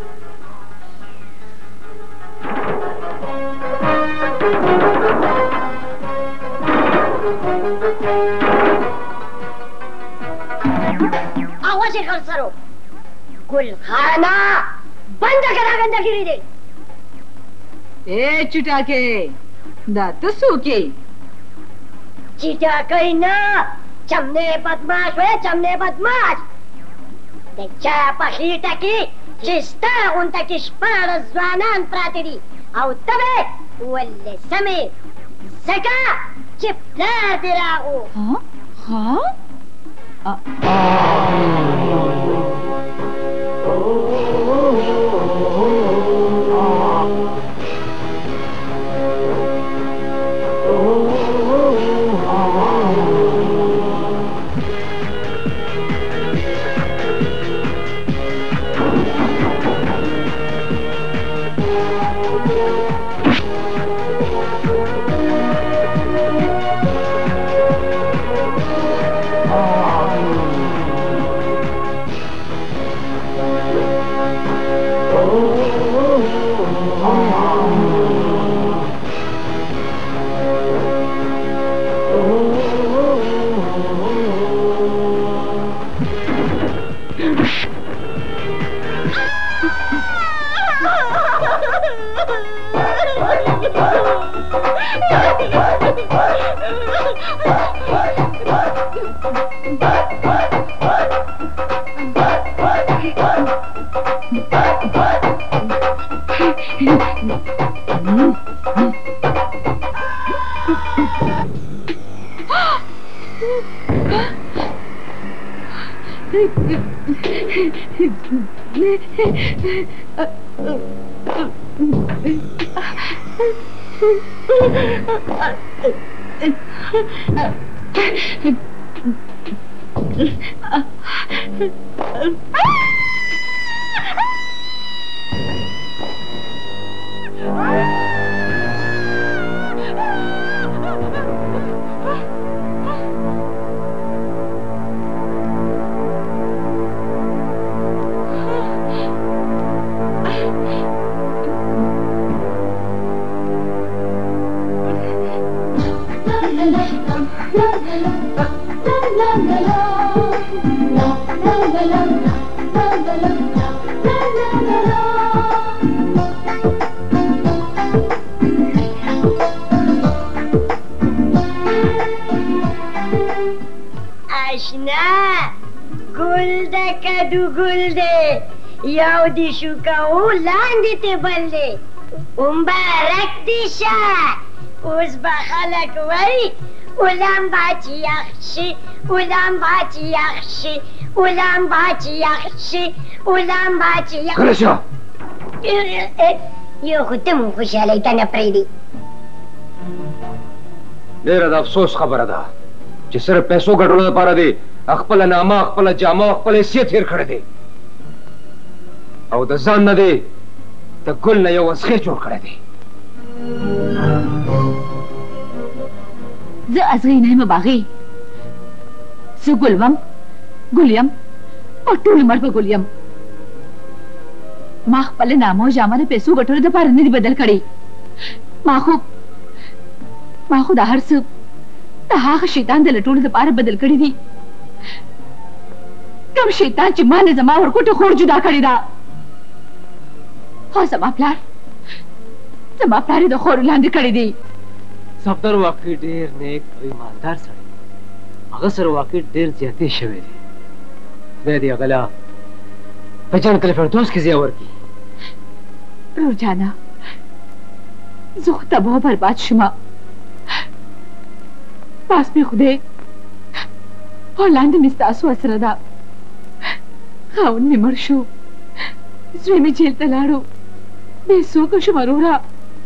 आवाज कर सरो गुलखाना बंद करा गंदगिरी दे ए चुटा के दा तसो के चिटा कइना चमने बदमाश है चमने बदमाश देखा पखीटा की चिस्ता उनता की स्पार ज़वानान प्रातरी आओ तबे वल्ले समय ज़का चिपलार दिरागो हाँ हाँ गुल दे कदू गुल दे याव दिशु का लांदी ते बल्ले मुबारक दिशा उस बखलक वरी उलम बाची याखशी उलम बाची याखशी उलम बाची याखशी उलम बाची कलेशा यो खुतम खुशाली तना प्रेदी ډېره د افسوس خبره ده چې صرف پیسو ګټلو لپاره دی خپله نامه خپله جامه خپل حیثیت هېر کړی دی او د ځان نه دی د ګل نه یو وسخې جوړ کړی دی زه ازغې نه یم باغې زه ګل وم ګل یم او ټول عمر به ګل یم ما خپله نامه او جامه د پیسو ګټلو دپاره نه دي بدل کړی ما خو دا هر څه د هغه شیطان د لټولو دپاره بدل کړي دي کوم شیطان چې ما نه زما ورکوټه خور جدا کړې ده او زما پلار یې د خور لاندې کړی دی صفدر واقعي ډېر نیک او ایماندار سړی هغه سره واقعي ډېر زیاتې شوی دی خدای دې هغه له په جنت الفردوس کې ځای ورکړي رور جانا زه خو تباه برباد شومه پاس مې خدای او لاندې مې ستاسو اسره ده خاوند مې مړ شو زوی مې جیل ته لاړو بې څوکه شومه وروره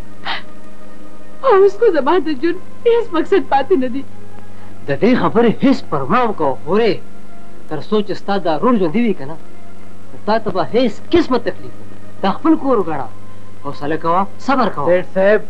او اوس خو زما د ژوند هېڅ مقصد پاتې نه دی د دې خبرې هېڅ پروا مه کوه خورې تر څو چې ستا دا رور ژوندي وي که نه تا ته به هېڅ قسمه تکلیف نه دا خپل کور وګڼه حوصله کوه صبر کوه سیټ صاحب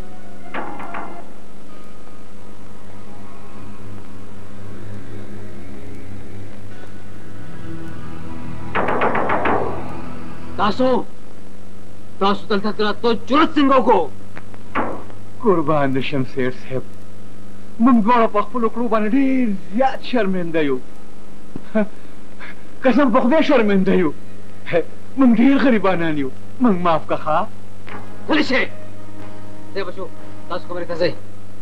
تاسو دلته د راتلو جرأت څنګه وکړو قربان د شم سیټ صاحب موږ دواړه په خپلو کړو باندې ډېر زیات شرمنده یو قسم په خدای شرمنده یو موږ ډېر غریبانان یو موږ معاف که ښه غلی شئ دی بچو تاسو خبرې ته ځئ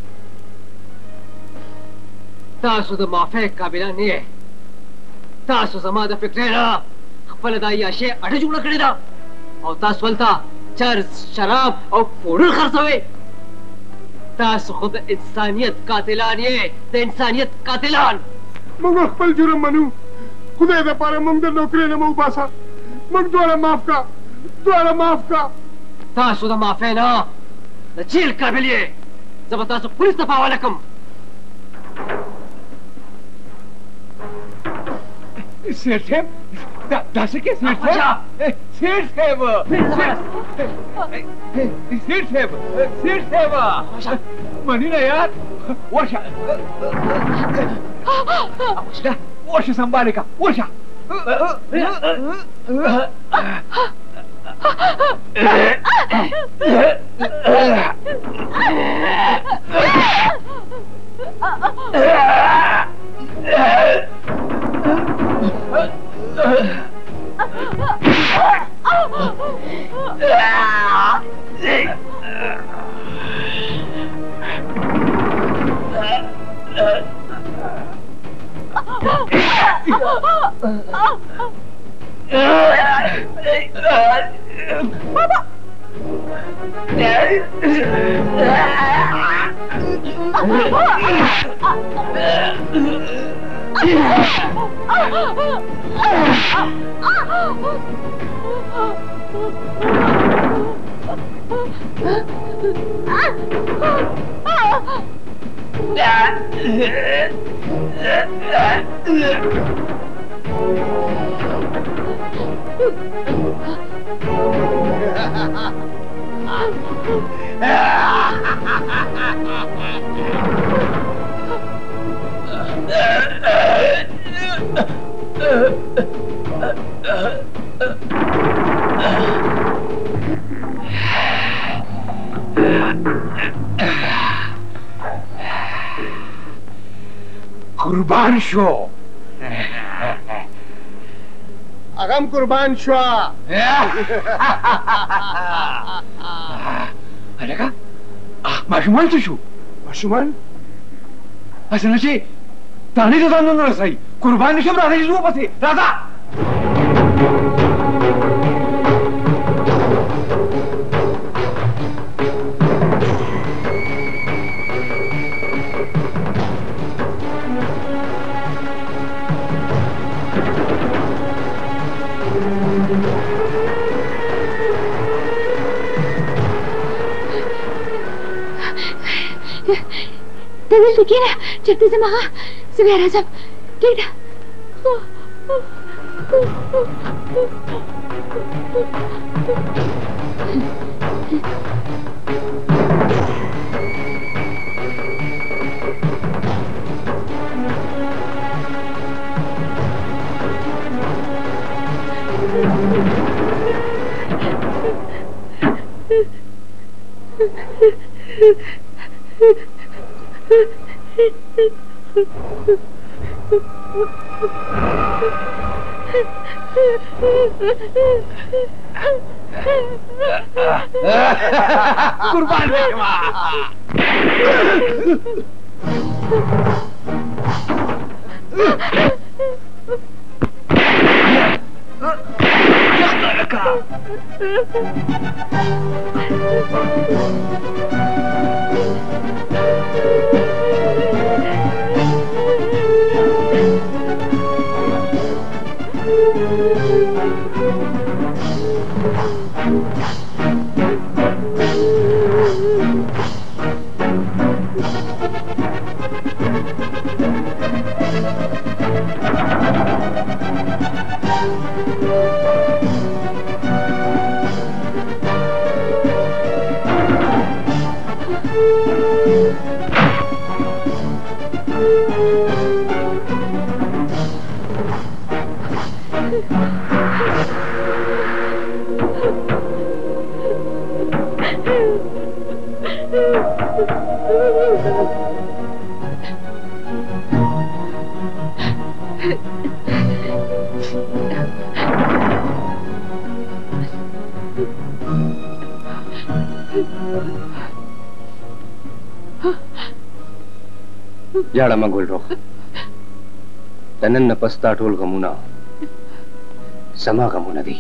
تاسو د معافۍ قابله نه یې تاسو زما د فکرې نه خپله دا عیاشۍ اډه جوړه کړې ده او تاسو هلته چرس شراب او پوډر خرڅوئ تاسو خو د انسانیت قاتلان یې د انسانیت قاتلان موږ خپل جرم منو خدای دپاره موږ د نوکرۍ نه مه وباسه موږ دواړه معاف کا تاسو د معافۍ نه د جیل قابل یې زه به تاسو پولیس ته حواله کړم سیټ صاحب داسې کې سیټ صاحب منی نه یار ورشه ورشه سنباله کا ورشه قربان شو اغم قربان شو هلکه ماشومان څه شو ماشومان اسنه چې तानी तो जान न रसाई कुर्बानी शम राधा जी पसे Radha Tadi fikir cerita sama Sebiar Azam kita कुर्बान याड़ा मंगोल रोख तनन न पस्ता टोल गमुना समा गमुना दी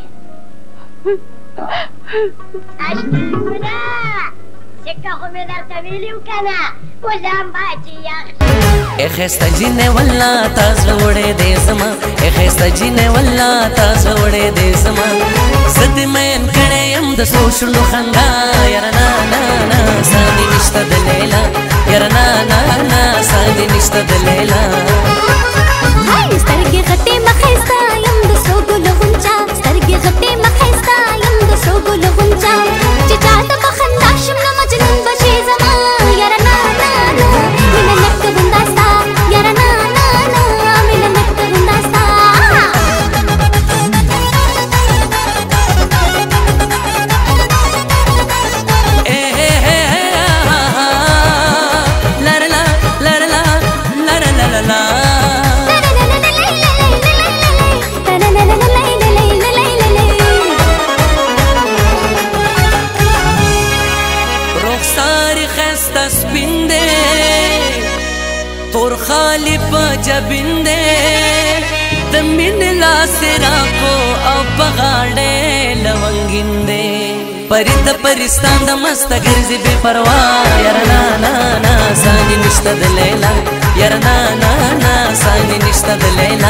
سكة خميدة طويلة وكنا وزام باتي يا اخستا جينه ولا تازوړې دې زما اخستا جينه ولا تازوړې دې زما زد مين کړه يم د سوشلو خندا ير نا نا نا سادي نشته د ليلا ير نا نا نا سادي نشته د ليلا هاي سترګې غټې مخستا يم د سوګلو غونچا سترګې غټې مخستا يم د سوګلو غونچا چې چاته بخندا شم مجنون بشي زما ير نا نا نا من نک بنداستا ير نا نا نا من نک بنداستا خالی پا جبنده دمین لاسرا کو او پغاڑے لونگنده پرید پرستان دا مست گرزی بے پروا یر نا نا نا سانی نشتا دلیلا یر نا نا نا سانی نشتا دلیلا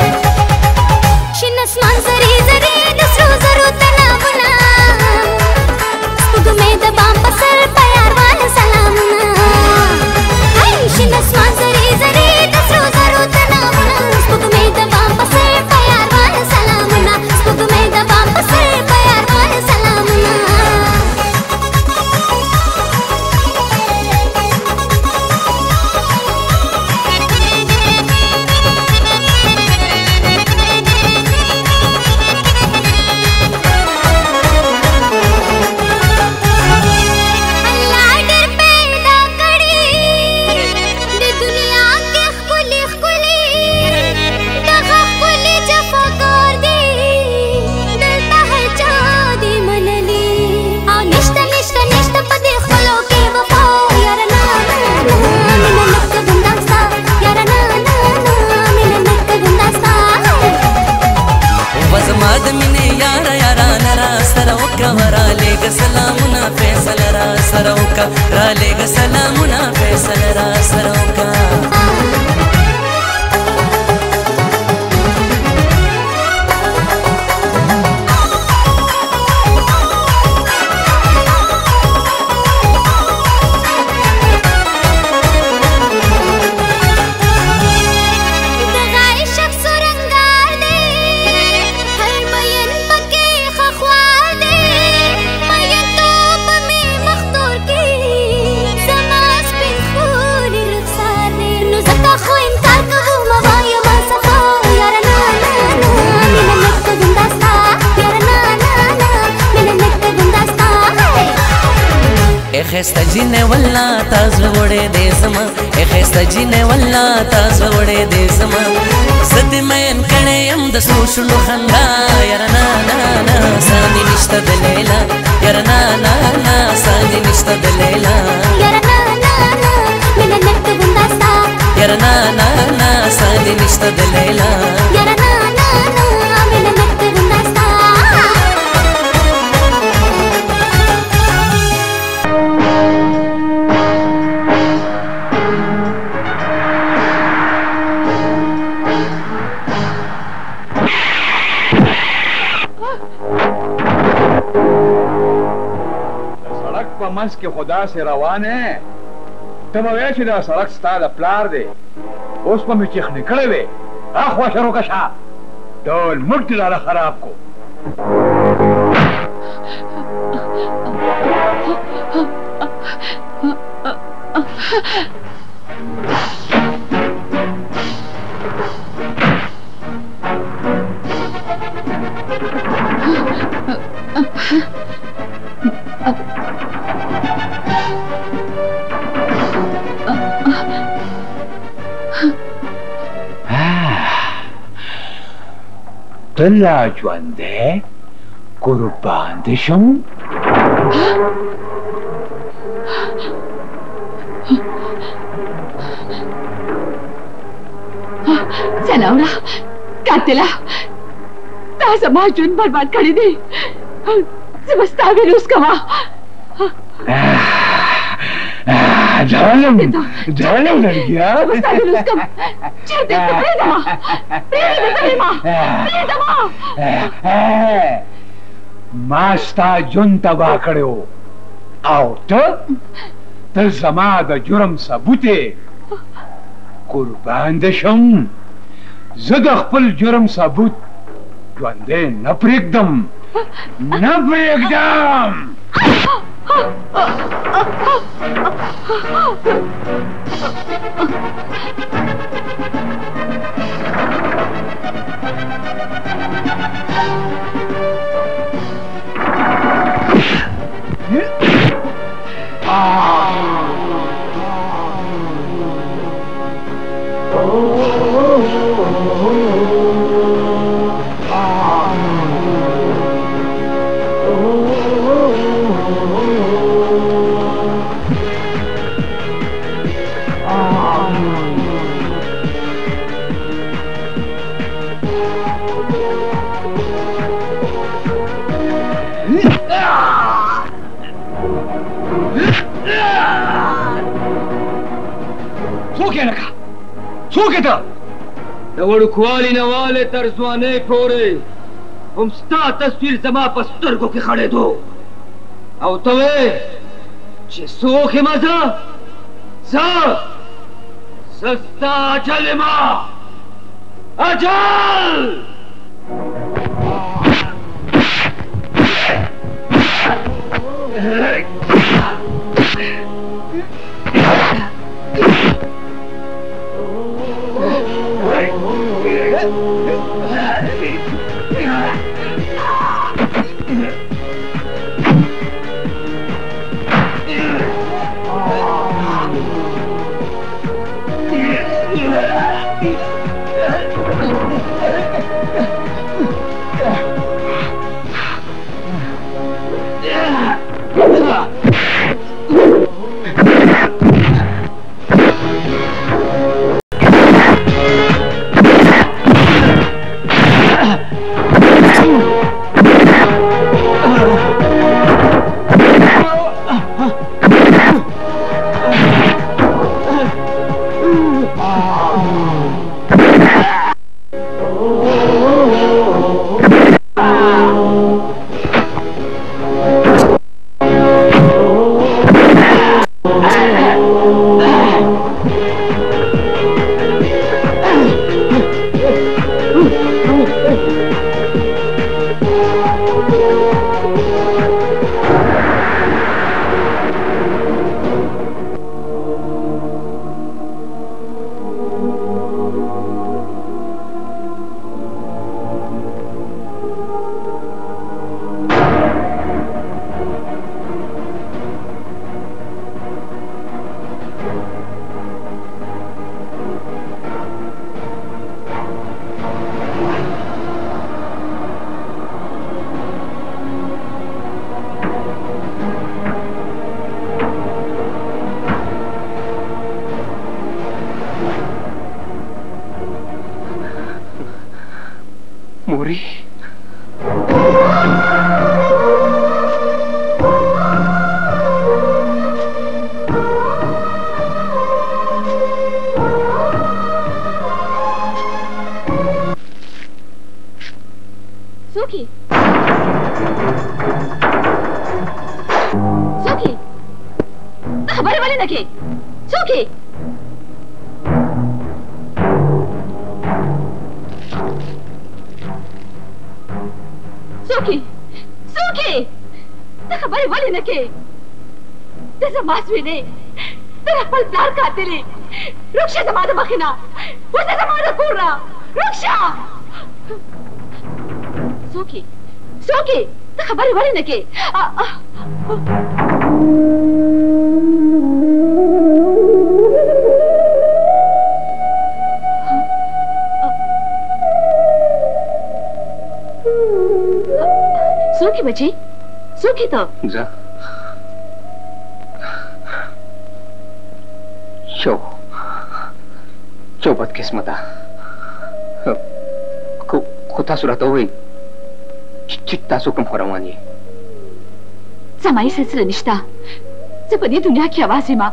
شن اسمان زری زری دسرو زرو تناونا سپگو میں دبام پسر پیاروان سلامنا شن اسمان زری زری دسرو زرو تناونا سپگو میں دبام پسر پیاروان سلامنا سپگو میں دبام پسر پیاروان سلامنا कवरा लेग सलामुना फैसल रा सरौका रा लेग सलामुना फैसल रा सरौका खस्ता जीने वल्ला ताज वड़े दे समा खस्ता जीने वल्ला ताज वड़े दे समा सती मैन कणे यम दसो शुलो खंगा यार ना ना ना सानी निश्ता दलेला यार ना ना ना सानी निश्ता दलेला यार ना ना ना मिले नक्क गुंदास्ता यार ना ना ना सानी निश्ता दलेला यार ना ना ना मिले नक्क गुंदास्ता मस के खुदा से रवान है तब वैसे ना सड़क स्टार प्लार दे उस पर में चिख निकले वे आखवा शरों का शाह डोल मुट्ठी लाला खराब को तला ज्वंदे कुर्बान दिशों चलावड़ा कातिला ताजा माजून बर्बाद करी दी समझता भी उसका जालम जालम लड़ गया मास्ता जुन तबाह करे हो आओ तो जमाद जुर्म सबूते कुर्बान दशम जद खपल जुर्म सबूत ज्वंदे न प्रेकदम वड़ुखवाली नवाले तरजवाने फोरे हम स्ता तस्वीर जमा पस्तर को के खड़े दो आओ तवे जिसो के मजा सा सस्ता अजल मां अजल मोरी सुखी सुखी खबर वाले नके सुखी सुखी सुखी खबर वाले नके तेरा मासवी ने तेरा पल प्यार खाते ले रुक्षा समाद मखिना उसे समाद पूरा रुक्षा सोके सोके खबर वाले नके सोके बच्चे सोके तो जा चो बदकिस्मता खुदा सुरत हुई चिट्टा सुकम फरमानी समाई सिलसिला निश्ता जबनी दुनिया की आवाज है माँ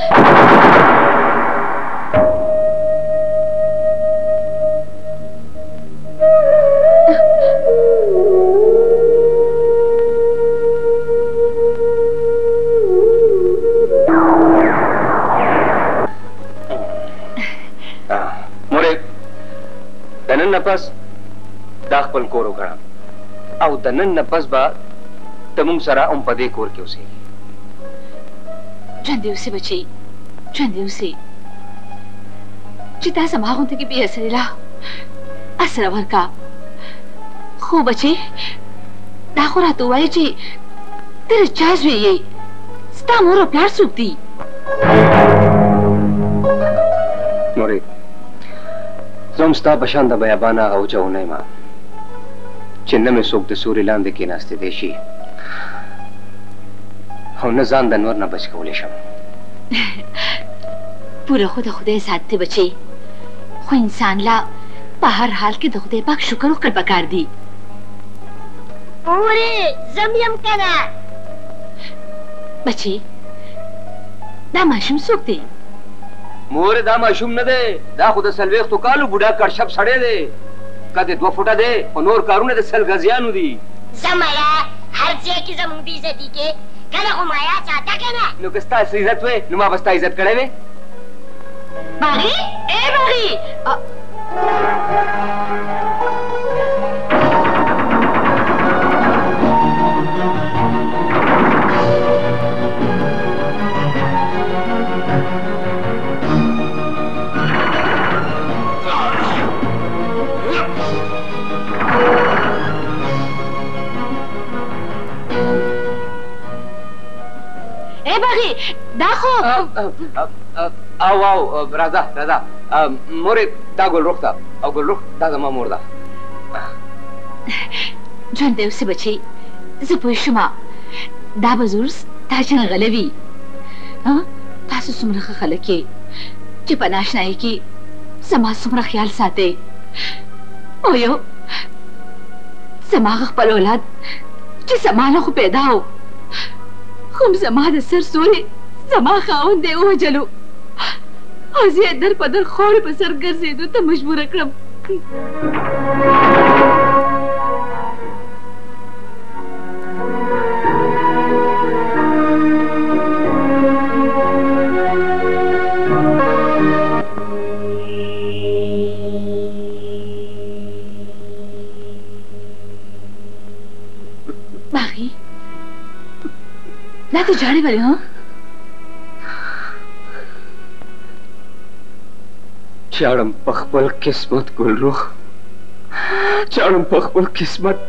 नपस दाखपल कोरो गणा औ दनन नपस बा तमुंग सरा पदे कोर के उसे चंदे उसे बची चंदे उसे चिता समागों तक भी असरीला असरवर का खो बचे दाखोरा तो वाले ची तेरे चार्ज में ये स्टा मोरो प्यार सूखती मोरे ज़म्स्ता बशांदा बयाबाना औजा उन्हें माँ चिन्ह में सोख दसूरी लांदे के नास्ते देशी हम न जान दनवर न बच कौले शम पूरा खुदा खुदे साथ थे बचे खो इंसान ला बाहर हाल के दुखदे पाक शुक्र कर बकार दी पूरे जमियम कना बचे ना माशूम सोख दे मोरे दा माशूम न दे दा खुदा सलवेख तो कालू बुढ़ा करशब सड़े दे कदे 2 फुटा दे और नोर कारू ने दे सल गजियानु दी जमाया हर जे की जमुन दी से दी के कना घुमाया चाहता कना नो किस्ता इज्जत वे नुमा बस्ता इज्जत करे वे बागी ए बागी बागी दाखो आओ आओ राजा राजा मोरे दा गोल रुख था और गोल रुख दा जमा मोरदा जन देव से बची ज़पुशमा दा बजुर्ग ताजन गलवी हाँ तासु सुमरख खलके चिपनाश नहीं की समाज सुमरख ख्याल साथे ओयो समाग पल औलाद कि समाना को पैदा हो हम समाद सर सोरे समा खाउन दे ओ जलो हजे दर पदर खोड़ पसर कर से दो तो मजबूर अकरम बागी ना तो जाने वाले हाँ चाड़म पखपल किस्मत गुल रुख चाड़म पखपल किस्मत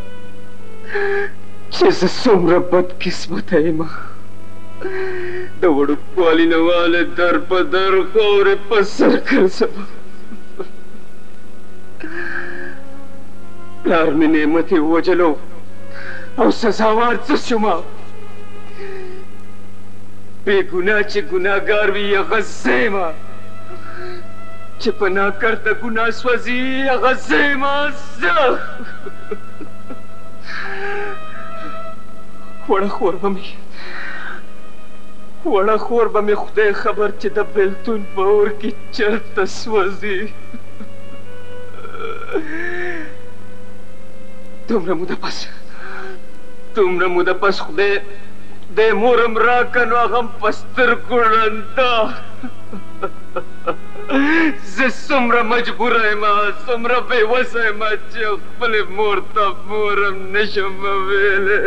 जैसे सुमर बद किस्मत है माँ दौड़ वाली नवाले दर पदर खोरे पसर कर सब प्यार में नेमती वो जलो और सजावार चुमा बेगुनाह चे गुनाहगार भी यगस्से माँ چپنا کرد گناه سوزی غزه ما زه وړه خور به مې خدای خبر چې د بېلتون په اور کې چېرته سوځي دومره موده پس خدای د مورم راکه نو هغه هم په سترګو ړنده زه څومره مجبوره یم څومره بېوسه یم چې خپلې مور ته مورم نشم ویلی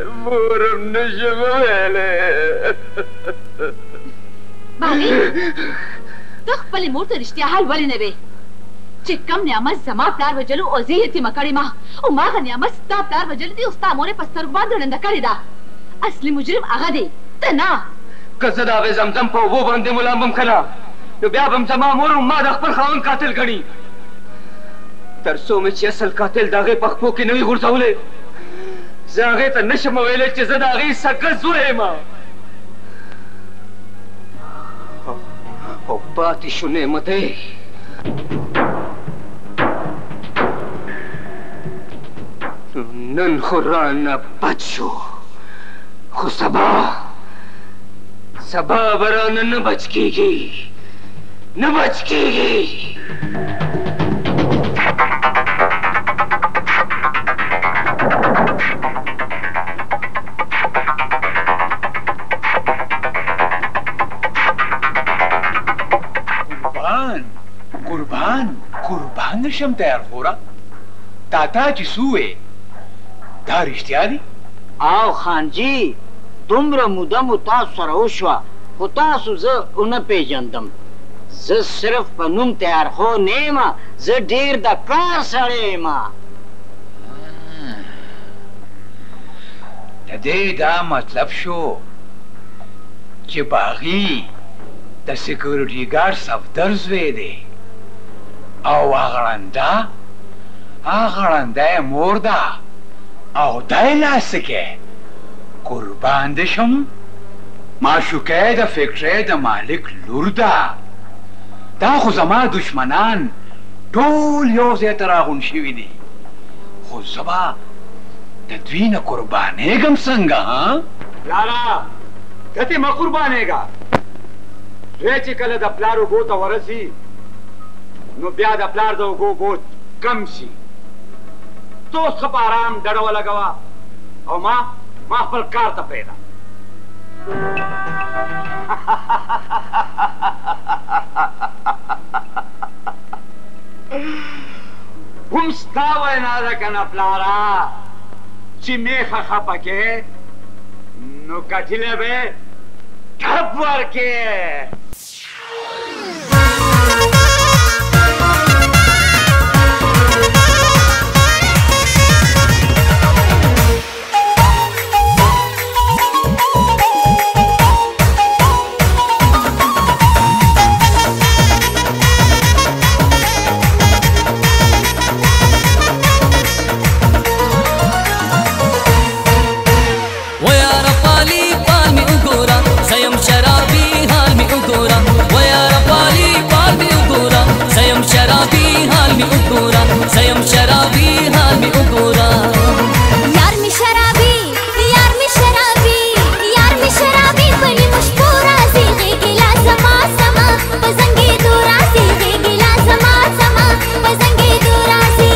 باغي ته خپلې مور ته رښتیا حال ولې نه وې چې کم نعمت زما پلار وجلو او زه یتیمه کړې ما او ما هغه نعمت ستا پلار وجلی دی او ستا مور یې په سترګو باندې ړنده کړې ده اصلي مجرم هغه دی ته نه که زه د هغې زمزم په اوبو باندې ملامم کړه نو بیا به زما مور ما د خپل خاوند قاتل ګڼي تر څو مې چې اصل قاتل د هغې په خپو کې نه وي غورځولی زه هغې ته نشم ویلی چې زه د هغې سکه زوی یم او پاتې شو نعمت یې نن خو رانه بد شو خو سبا به رانه نه بچ کېږي قربان نشم تیار خورا تا چې سوې دا رښتیا دي او خانجي دومره موده مو تاسو سره وشوه خو تاسو زه ونه پیژندم زه صرف په نوم تیار خو نه یم زه ډېر د کار سړی یم د دې دا مطلب شو چې باغي د سکیورټي ګارډ صفدر زوی دی او هغه ړنده مور ده او دای لاسه کې قربان دې شم معشوقه د فکرې د مالک لور ده دا خو زما دشمنان ټول یو ځای ته راغونډ شوي دي خو زه به د دوی نه قربانېږم څنګه پلاره ته دې مه قربانېږه زوی چې کله د پلار اوږو ته ورسي نو بیا د پلار د اوږو بوج کم شي ته اوس ښه په ارام ډډه ولګوه او ما خپل کار ته پرېږده هم ستا وینا ده که نه پلاره چې میخه خفه کې نو کټیلی به ټپ ورکې सयम शराबी हाल में उगोरा यार में शराबी बनी मुश्कोरा सीधे गिला समा पजंगे दूरा सीधे गिला समा पजंगे दूरा सी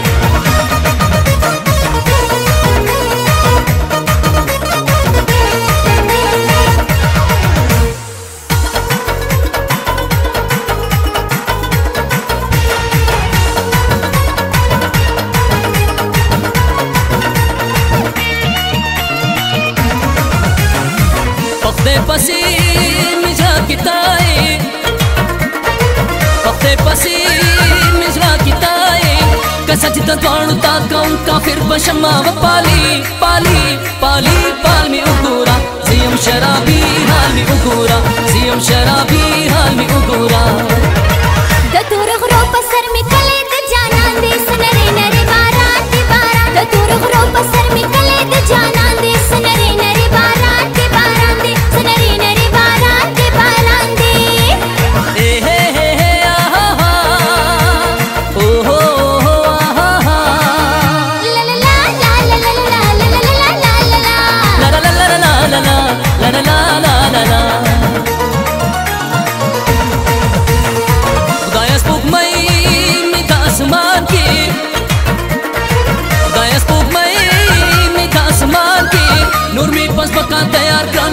सजदा द्वाणु ताकौं काफिर बशमा व पाली पाल में उगोरा सियम शराबी हाल में उगोरा सियम शराबी हाल में उगोरा दतुर गरो पसर में कले द जाना दे सनरे नरे बारात दतुर गरो पसर में कले द जाना दे सनरे नरे बारात सनरे नरे बारात दे ए हे आहा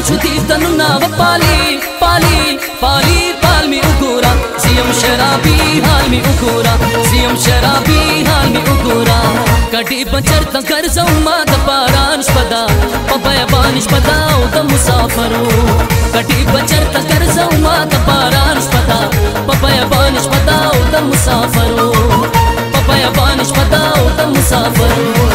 जुदी तनुना व पाली पाली पाली पाल में उगोरा जियम शराबी हाल में उगोरा जियम शराबी हाल में उगोरा कटी बचर तंकर जौमा द पारानिश पदा पपया बानिश पदा द मुसाफरो कटी बचर तंकर जौमा द पारानिश पदा पपया बानिश पदा द मुसाफरो पपया बानिश पदा द मुसाफरो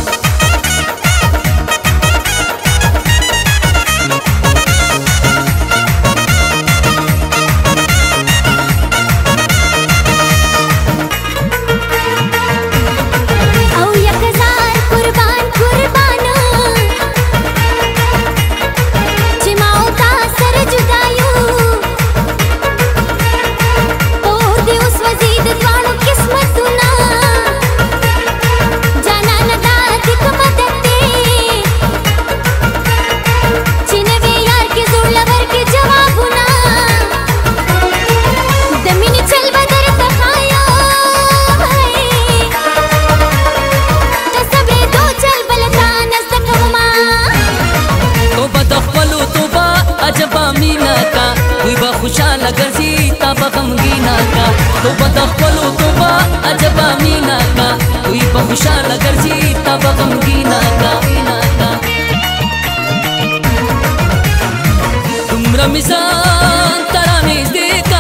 खुशाला गर्जी ताबा गमगीना का तो बदखलो तोबा अजबा मीना का कोई बहुशाला गर्जी ताबा गमगीना का तुम रमजान तरानीज देखा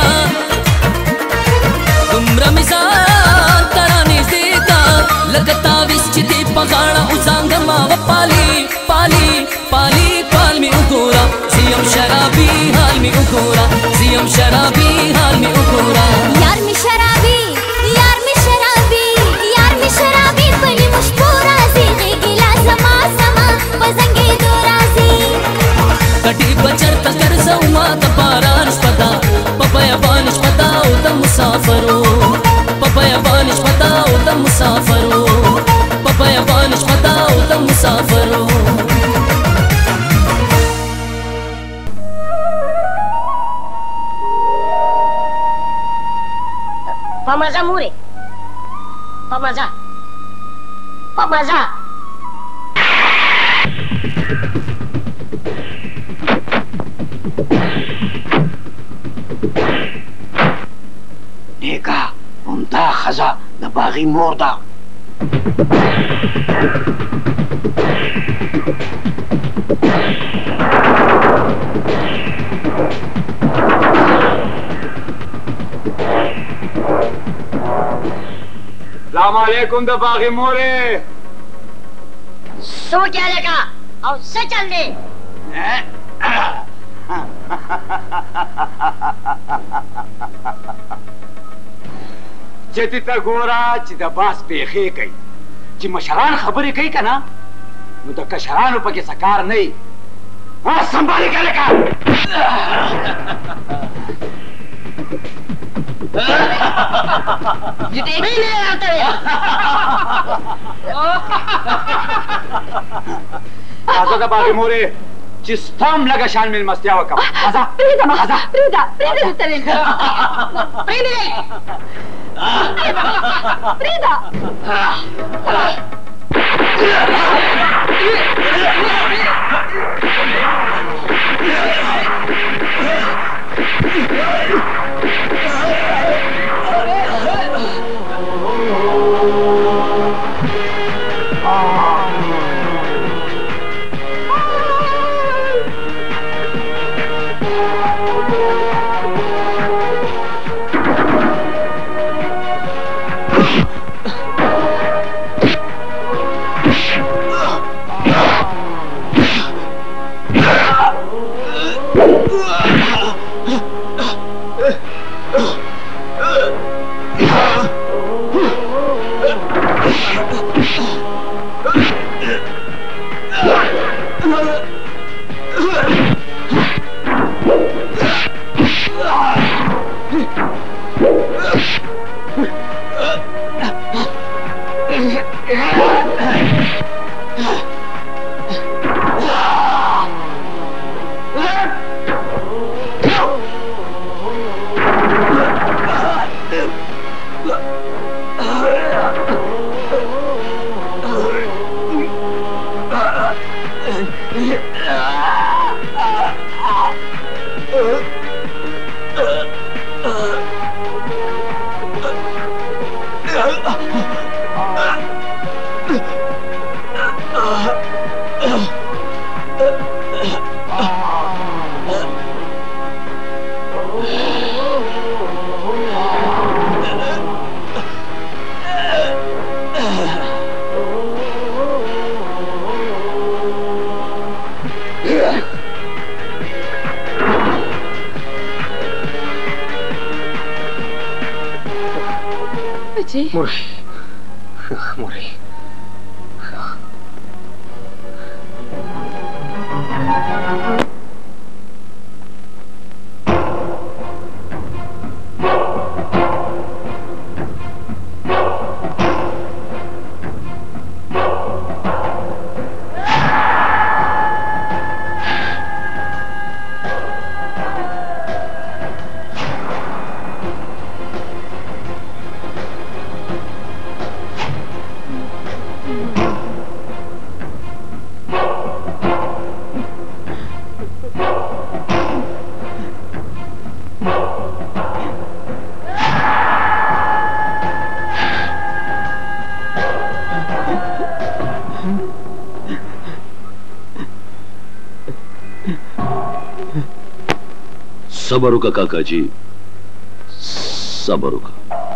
तुम रमजान तरानीज देखा लगता विश्चिते पगाड़ा उजांगमा व पाली पाली पाली पाल में उगोरा जियम शराबी हाल में उगोरा जियम शराबी हाल में उगोरा यार में शराबी यार में शराबी यार में शराबी पली मुश्कोरा ज़ीगे गिला समा समा बजंगे दो राज़ी कटी बचर तकर ज़ौमा तपारानिश पदा पपया बानिश पदा उद मुसाफरो पपया बानिश पदा उद मुसाफरो पपया बानिश पदा उद मुसाफरो Pamaza mure. Pamaza. Pamaza. देखा उमदा खजा द बागी मोरदा सलामकुम द बागी मोरे सो क्या लगा और से चल दे चेती ता गोरा ची द बास पेखे कई ची मशरान खबरी कई का ना नु द कशरान पके सकार नहीं हाँ संभाली क्या लगा ये देख नहीं ले आते आजा द बागी मोरे जिस्तम लगा शान में मस्तिया वका आजा प्रीदा आजा प्रीदा प्रीदा तरे प्रीदा मोरी सबरुका काका जी, सबरुका.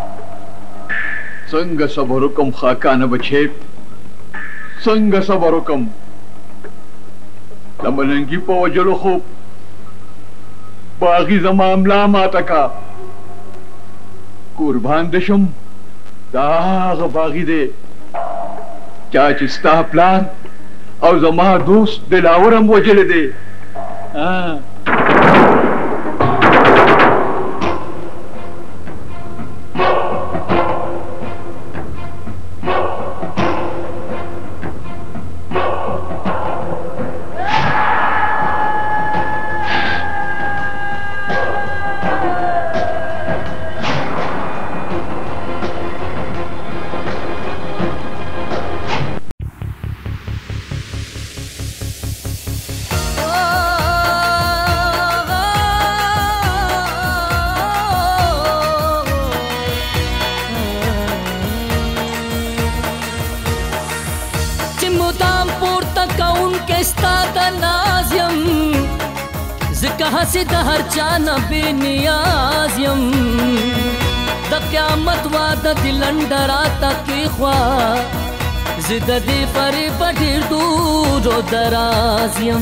संग सबरुकम खाकान बचे, संग सबरुकम. लमनंगी पवजलो खूब, बागी जमामला मातका. कुर्बान दशम, दाग बागी दे. चाचिस्ता प्लान, और जमा दोस्त दिलावरम वजले दे. हसीद हर चाना बेनियाज़यम द क़यामत वाद दिलंडरा तकी ख्वा जिद दे पर बढ़िर दूर दराज़यम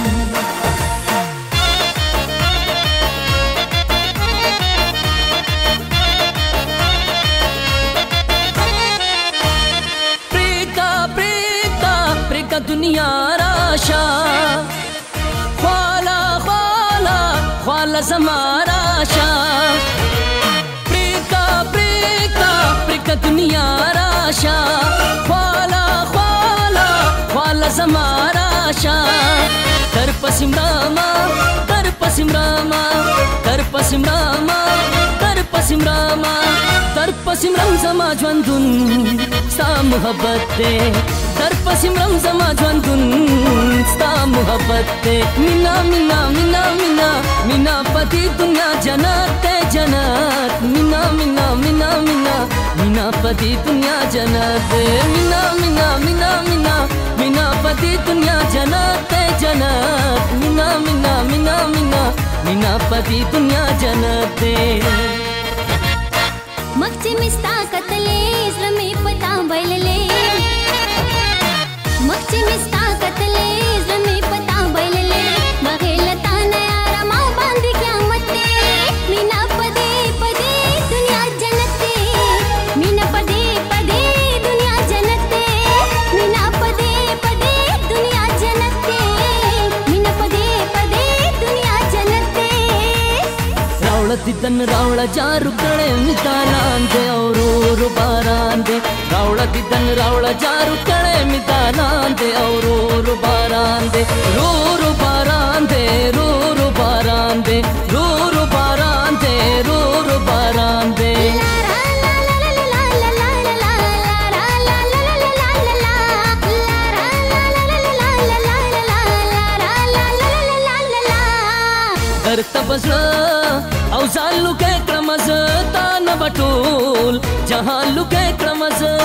प्रीता प्रीता प्रीता दुनिया राशा ख्वाला ज़माराशा प्रीता प्रीता प्रीता दुनिया राशा ख्वाला ख्वाला ख्वाला ज़माराशा कर पसिमरामा कर पसिमरामा कर पसिमरामा कर पसिमरामा कर पसिमरम ज़मा ज्वंदुन सा मोहब्बत दे कर पसिमरम ज़मा ज्वंदुन सा मोहब्बत दे मिना मिना मिना मिना मिना पति दुनिया जन्नत है जन्नत मिना मिना मिना मिना मिना पति दुनिया जन्नत मिना मिना मिना मिना मिना पति दुनिया जन्नत है जन्नत मिना मिना मिना मिना मिना पति दुनिया जन्नत मगची मिस्ता कतले इस्लामी पता बैलले मगची मिस्ता कतले इस्लामी पता बैलले बखेलता नया रमा बांध क्या मते मीना पदे पदे दुनिया जन्नते मीना पदे पदे दुनिया जन्नते मीना पदे पदे दुनिया जन्नते मीना पदे पदे दुनिया जन्नते रावळदिದ್ದನ್ ರಾವಳ ಜಾರು ಕಳೆ ಮಿತಾಲಾಂದೆ ಔರೂರು ಬಾರಾಂದೆ ರಾವಳದಿದ್ದನ್ ರಾವಳ ಜಾರು ಕಳೆ ಮಿತಾಲಾಂದೆ ಔರೂರು ಬಾರಾಂದೆ ರೂರು ಬಾರಾಂದೆ ರೂರು ಬಾರಾಂದೆ ರೂರು ಬಾರಾಂದೆ ರೂರು ಬಾರಾಂದೆ در تبزړه او ځان لوکې کړم زه تا نه بټول جهان لوکې کړم زه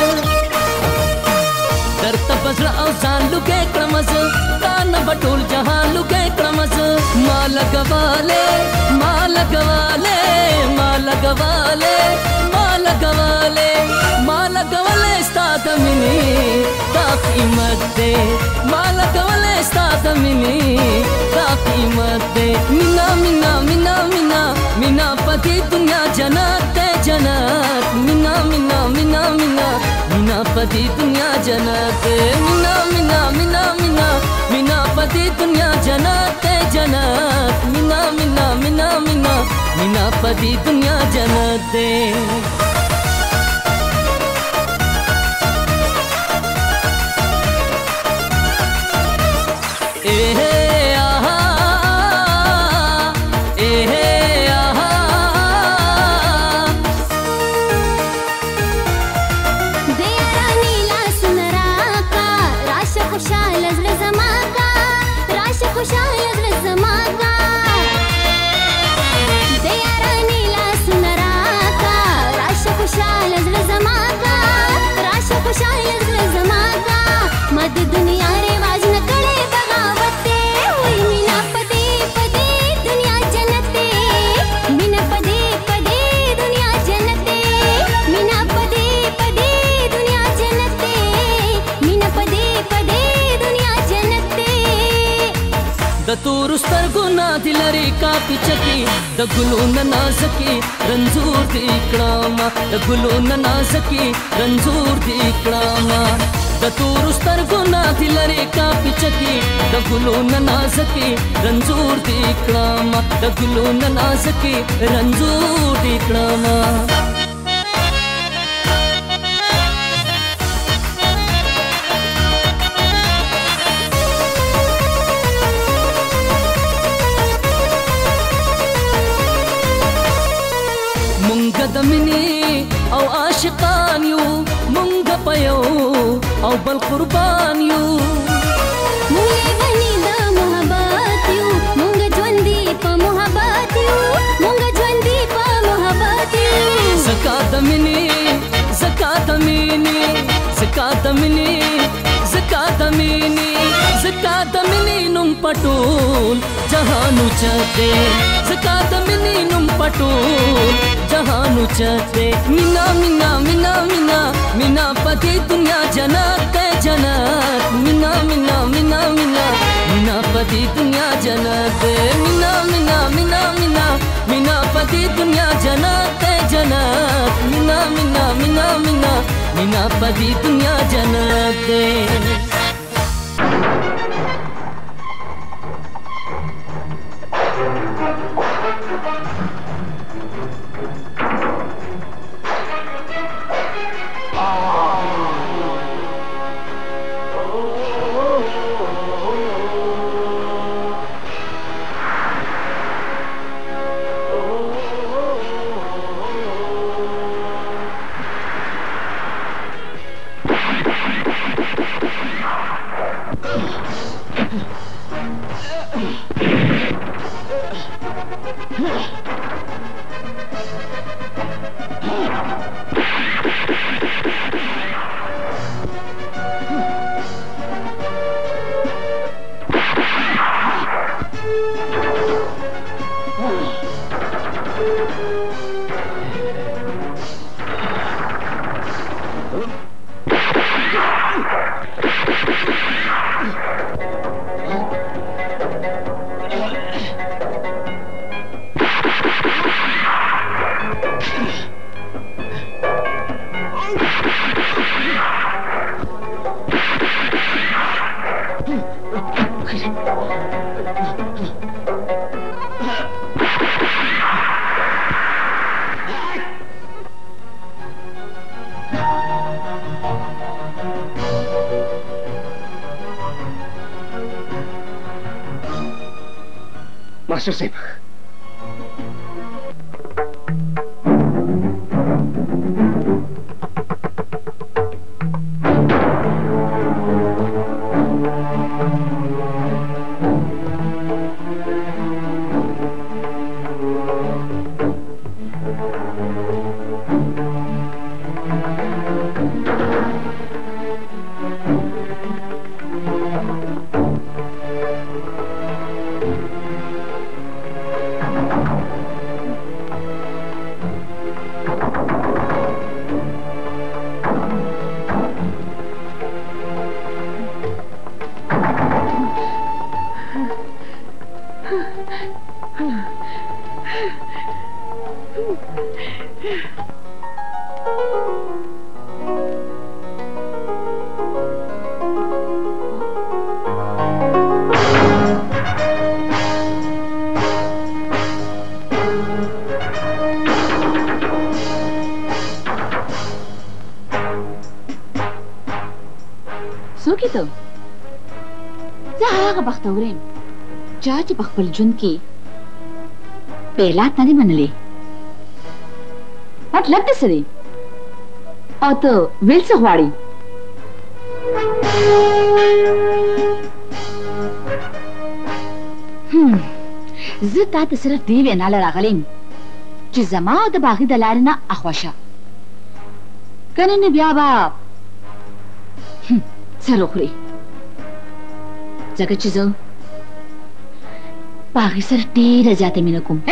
در تبزړه او ځان لوکې کړم زه تا نه بټول جهان لوکې کړم زه ما لګواله ما لګواله ما لګواله ما لګواله ما لګواله ستاد مني دا قیمت دې ما لګواله ستاد مني دا قیمت دې مینا مینا مینا مینا مینا پتی دنیا جنت دې جنت مینا مینا مینا مینا مینا پتی دنیا جنت دې مینا مینا مینا مینا مینا پتی دنیا جنت دې جنت مینا مینا مینا مینا مینا پتی دنیا جنت دې د تور سترګو نه دي لري کاپي چکی د ګلو نه نازکي رنځور دي کړما د ګلو نه نازکي رنځور دي کړما د تور سترګو نه دي لري کاپي چکی د ګلو نه نازکي رنځور دي کړما د ګلو نه نازکي رنځور دي کړما د منی او عاشقان یو مونږ په یو او بل قربان یو مونږ غني د محبت یو مونږ ژوندۍ په محبت یو مونږ ژوندۍ په محبت یو زکات منی زکات منی زکات منی زکات منی زکات منی نوم پټول جهانو چته زکات منی نوم پټول जहानु चते मीना मीना मीना मीना मीना पति दुनिया जन्नत जन्नत मीना मीना मीना मीना मीना पति दुनिया जन्नत मीना मीना मीना मीना मीना पति दुनिया जन्नत जन्नत मीना मीना मीना मीना मीना पति दुनिया जन्नत मास्टर साहब ته زه هغه بختور یم چا چې په خپل ژوند کې پهلات نه دي منلي مطلب دې څه دی او ته ویل څه غواړې زه تا ته صرف دې وینا له راغلی یم چې زما او د باغي د لارې نه اخواشه که نه بیا به سر وخوري ځکه چې زه په هغې سره ډېره زیاته مینه کوم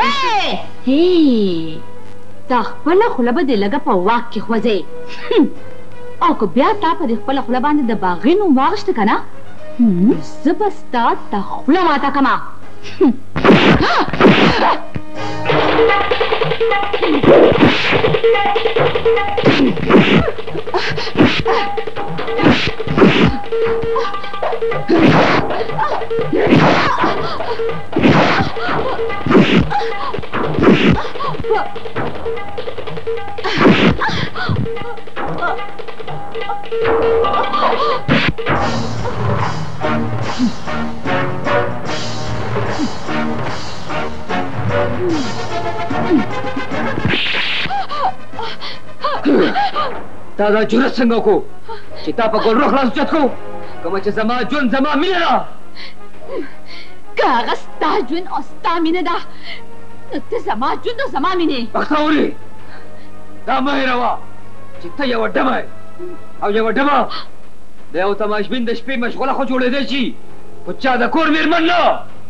تا خپله خوله به دې لږه په واک کې خوځې او که بیا تا په دې خپله خوله باندې د باغي نوم واغشته که نه زه به ستا ته خوله ماته کړمه تا دا جرأت څنګه کو چې تا په ګل رخ لاس اوچت کو کومه چې زما ژوند زما مینه ده که هغه ستا ژوند او ستا مینه ده نو ته زما ژوند او زما مینې بختورې دا مه هېروه چې ته یوه ډمه او یوه ډمه د یو تماشبین د شپې مشغوله خو جوړېدی شي خو چا د کور مېرمن نه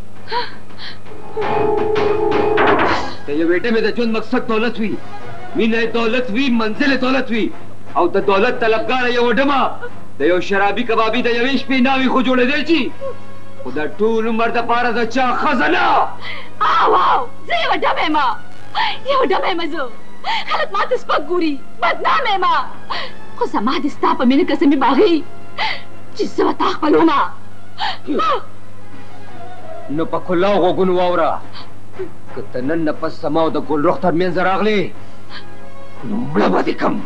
د یوې ډمې د ژوند مقصد دولت وي مینه دولت وي منزل دولت وي او د دولت طلبګاره یوه ډمه د یو شرابي کبابي د یوې شپې ناوې خو جوړېدی شي خو د ټول عمر دپاره د چا ښځه نه واو زه یوه ډمه یم یوه ډمه یم زه خلک ما ته سپک ګوري بدنامه یم خو زما د ستا په مینه قسمې باغي چې زه به تا خپلومه نو په کلاو غوږونو واوره که ته نن نه پس زما او د ګلرخ تر منځ راغلې نو مړه به دې کړم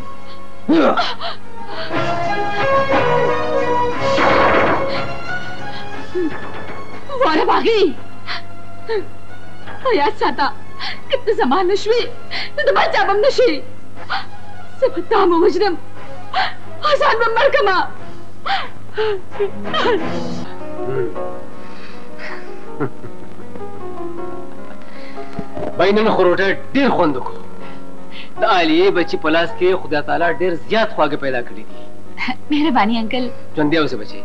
واره باغي یاد ساته که ته زما نه شوې نو د بل چا به هم نه شې زه به تا هم ووژنم او ځان به مړ کړمه بای نن خو روټۍ ډېر خوند وکړو د عالیې بچي په لاس کې خدای تعالی ډېر زیات خواږه پیدا کړي دي مهرباني انکل ژوندی اوسه بچي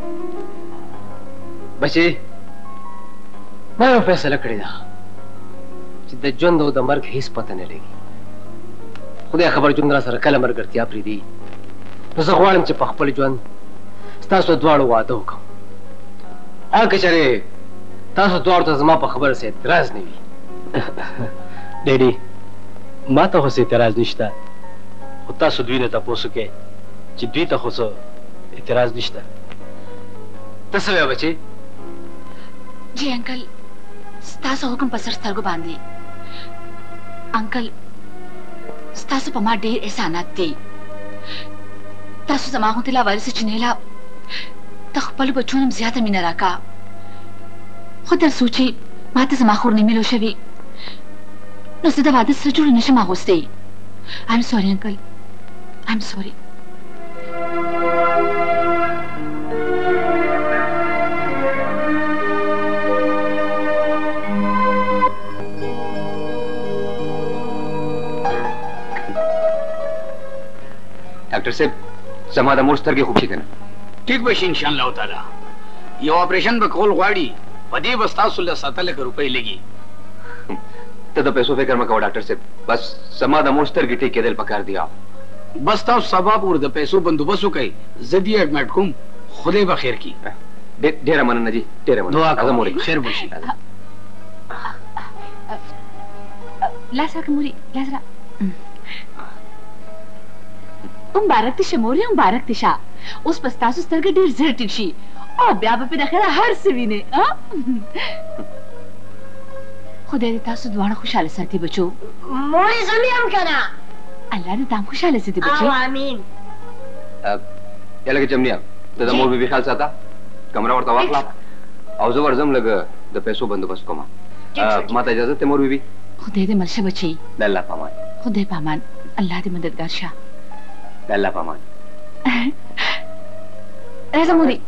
بچي ما یو فیصله کړې ده چې د ژوند او د مرګ هیڅ پته نه لګي خدای خبر ژوند را سره کله ملګرتیا پرېږدي نو زه غواړم چې په خپل ژوند ستاسو دواړو واده وکړم هغه که چېرې تاسو دواړو ته زما په خبره څه اعتراض نه وي ډیډي ما ته خو څه اعتراض نشته خو تاسو دوی نه تپوس وکئ چې دوی ته خو څه اعتراض نشته ته څه وایې بچې جی انکل ستاسو حکم په سر سترګو باندې انکل ستاسو په ما ډېر احسانات دي تاسو زما غوندې لا وارثه چینېله د خپلو بچو نه م زیاته مینه راکړه خو تر څو چې ما ته زما خور نه میلو شوي نو زه د واده سره جوړه نه شم اغوستی I'm sorry uncle I'm sorry ډاکټر صاحب زما د مور سترګې خوب شي که نه ټیک به شي انشاءالله تعالی یو اپریشن به کول غواړي په دې به ستاسو له 7,00,000 روپۍ لګي ته د پیسو فکر مه کوه ډاکټر صاحب بس زما د مور سترګې ټیک کېدل پکار دي بس تاسو سبا پورې د پیسو بندوبست وکئ زه دې اډمټ کوم خدای به خیر کړي ډېره مننه جي ډېره مننه دعا کوم خیر به شي لاس راکړه مورې لاس را مبارک دې شه مورې مبارک دې شه اوس به ستاسو سترګې ډېر زر ټیټ شي او بیا به پې د خیره هر څه وینې خدای دې تاسو دواړه خوشحاله ساتي بچو مورې زه مې هم که نه الله دې تا هم خوشحاله ساتي بچو آمین یا لکه جمنیا ته د مور بیبي خیال ساته कमरा ورته واخلا او زه ورځم لږ د پیسو بندوبست کوم ما ته اجازه ته مور بیبي خدای دې مرشه بچي د الله پامان خدای پامان الله دې مددگار شه د الله پامان راځه موري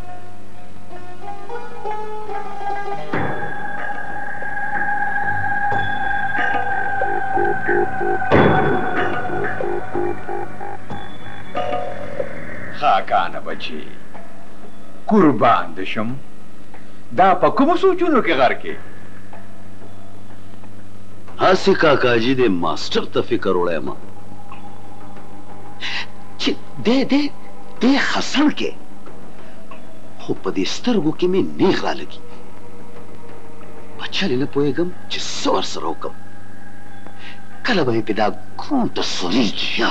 خاکانه بچي قربان دې شم دا په کومو سوچونو کې غر کې هسې کاکاجي د ماسټر ته فکر وړی ما چې دې خسن کې خو په دې سترګو کې مې نیغ رالګي په چلې نه پوهېږم چې څه ورسره وکړم کله به مې په دا ګونډه سورېږي یا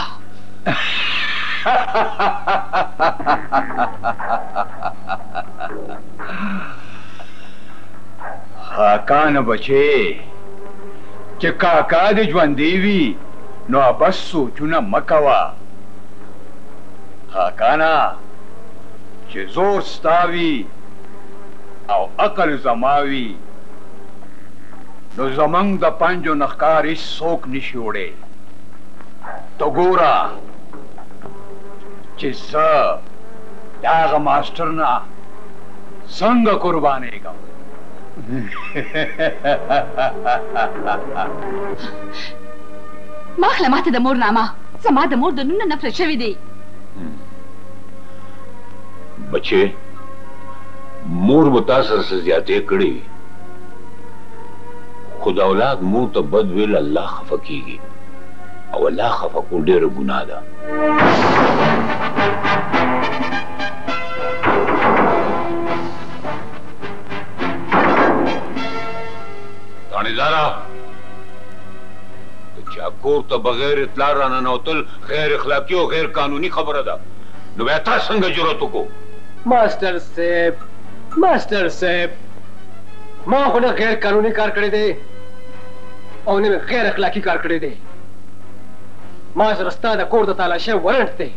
خاکانه بچي چې کاکا دې ژوندی وي نو بس سوچونه مه کوه خاکانه چې زور ستا وي او عقل زما وي نو زمونږ د پنجو نه ښکار هېڅوک نشي وړی ته ګوره چې زه د هغه ماسټر نه څنګه قربانېږم ما اخله ماته د مور نامه زما د مور د نوم نه نفرت شوی دی بچې مور به تا سره څه زیاتې کړې خو د اولاد مور ته بد ویل الله خفه کېږي او الله خفه کول ډېره ګناه ده تانیداره د چا کور ته بغیر اطلاع راننوتل غیر اخلاقي او غیر قانوني خبره ده نو بیا تا څنګه جرأت وکړو ماسټر صاحب ما خو نه غیر قانوني کار کړی دی او نه غیر اخلاقي کار کړی دی ما سره ستا د کور د تالاشۍ وارنټ دی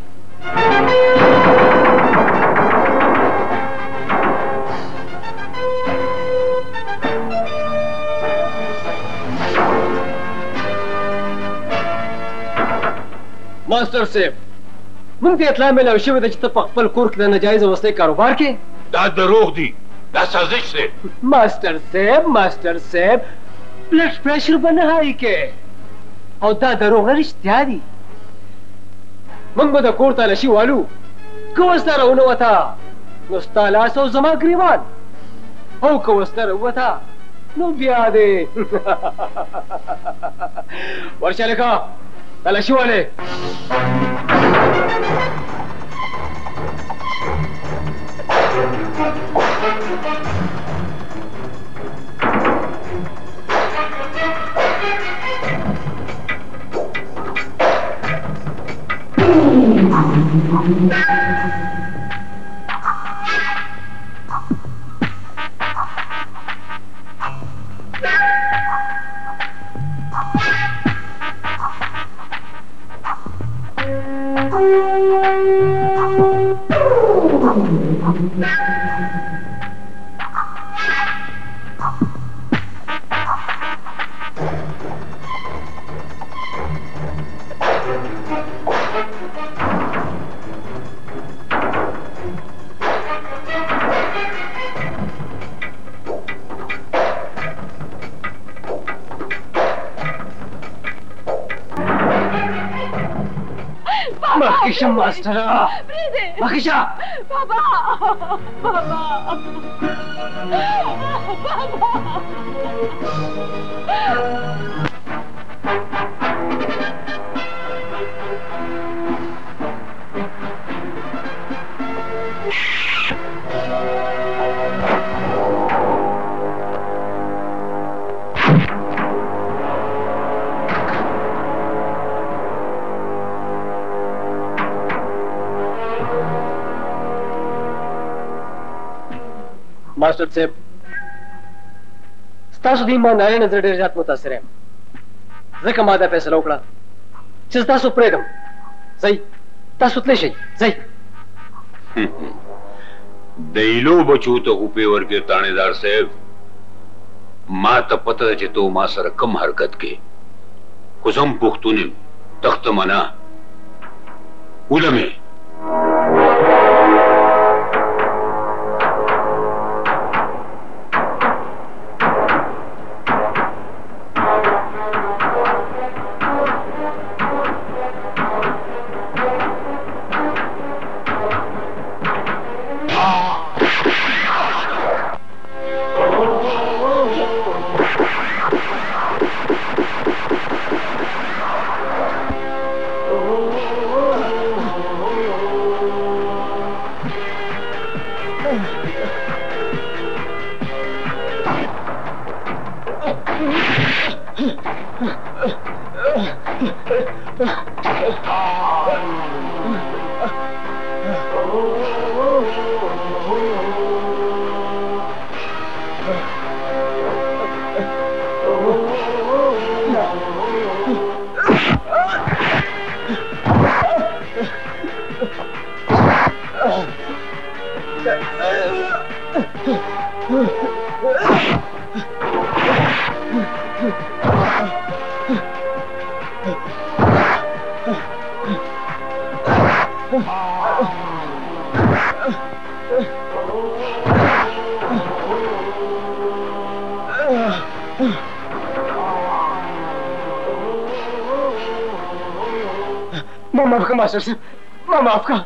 ماسټر صاحب موږ ته اطلاع میلاو شوې ده چې ته په خپل کور کې د ناجایزه وسلې کاروبار کې دا دروغ دي دا سازش دی ماسټر صاحب بلډ پریشر به نه هایي کې او دا دروغ نه رښتیا دي موږ به د کور تالاشي والو که وسله راونوته نو ستا لاس او زما ګریوان او که وسله راووته نو بیا دی ورشه لکه تالاشي والے مخکشه ماستره مخکشه بابا ماسټر صاحب ستاسو د ایماندارۍ نه زه ډېر زیات متاثر یم ځکه ما دا فیصله وکړه چې ستاسو پرېږدم ځئ تاسو تللی شئ ځئ दईलो बचू तो उपे वर्गे तानेदार साहब मा त पता चे तो मा सर कम हरकत के कुसम पुख्तुने तख्त मना उलमे माफ का मास्टर साहब, माफ का।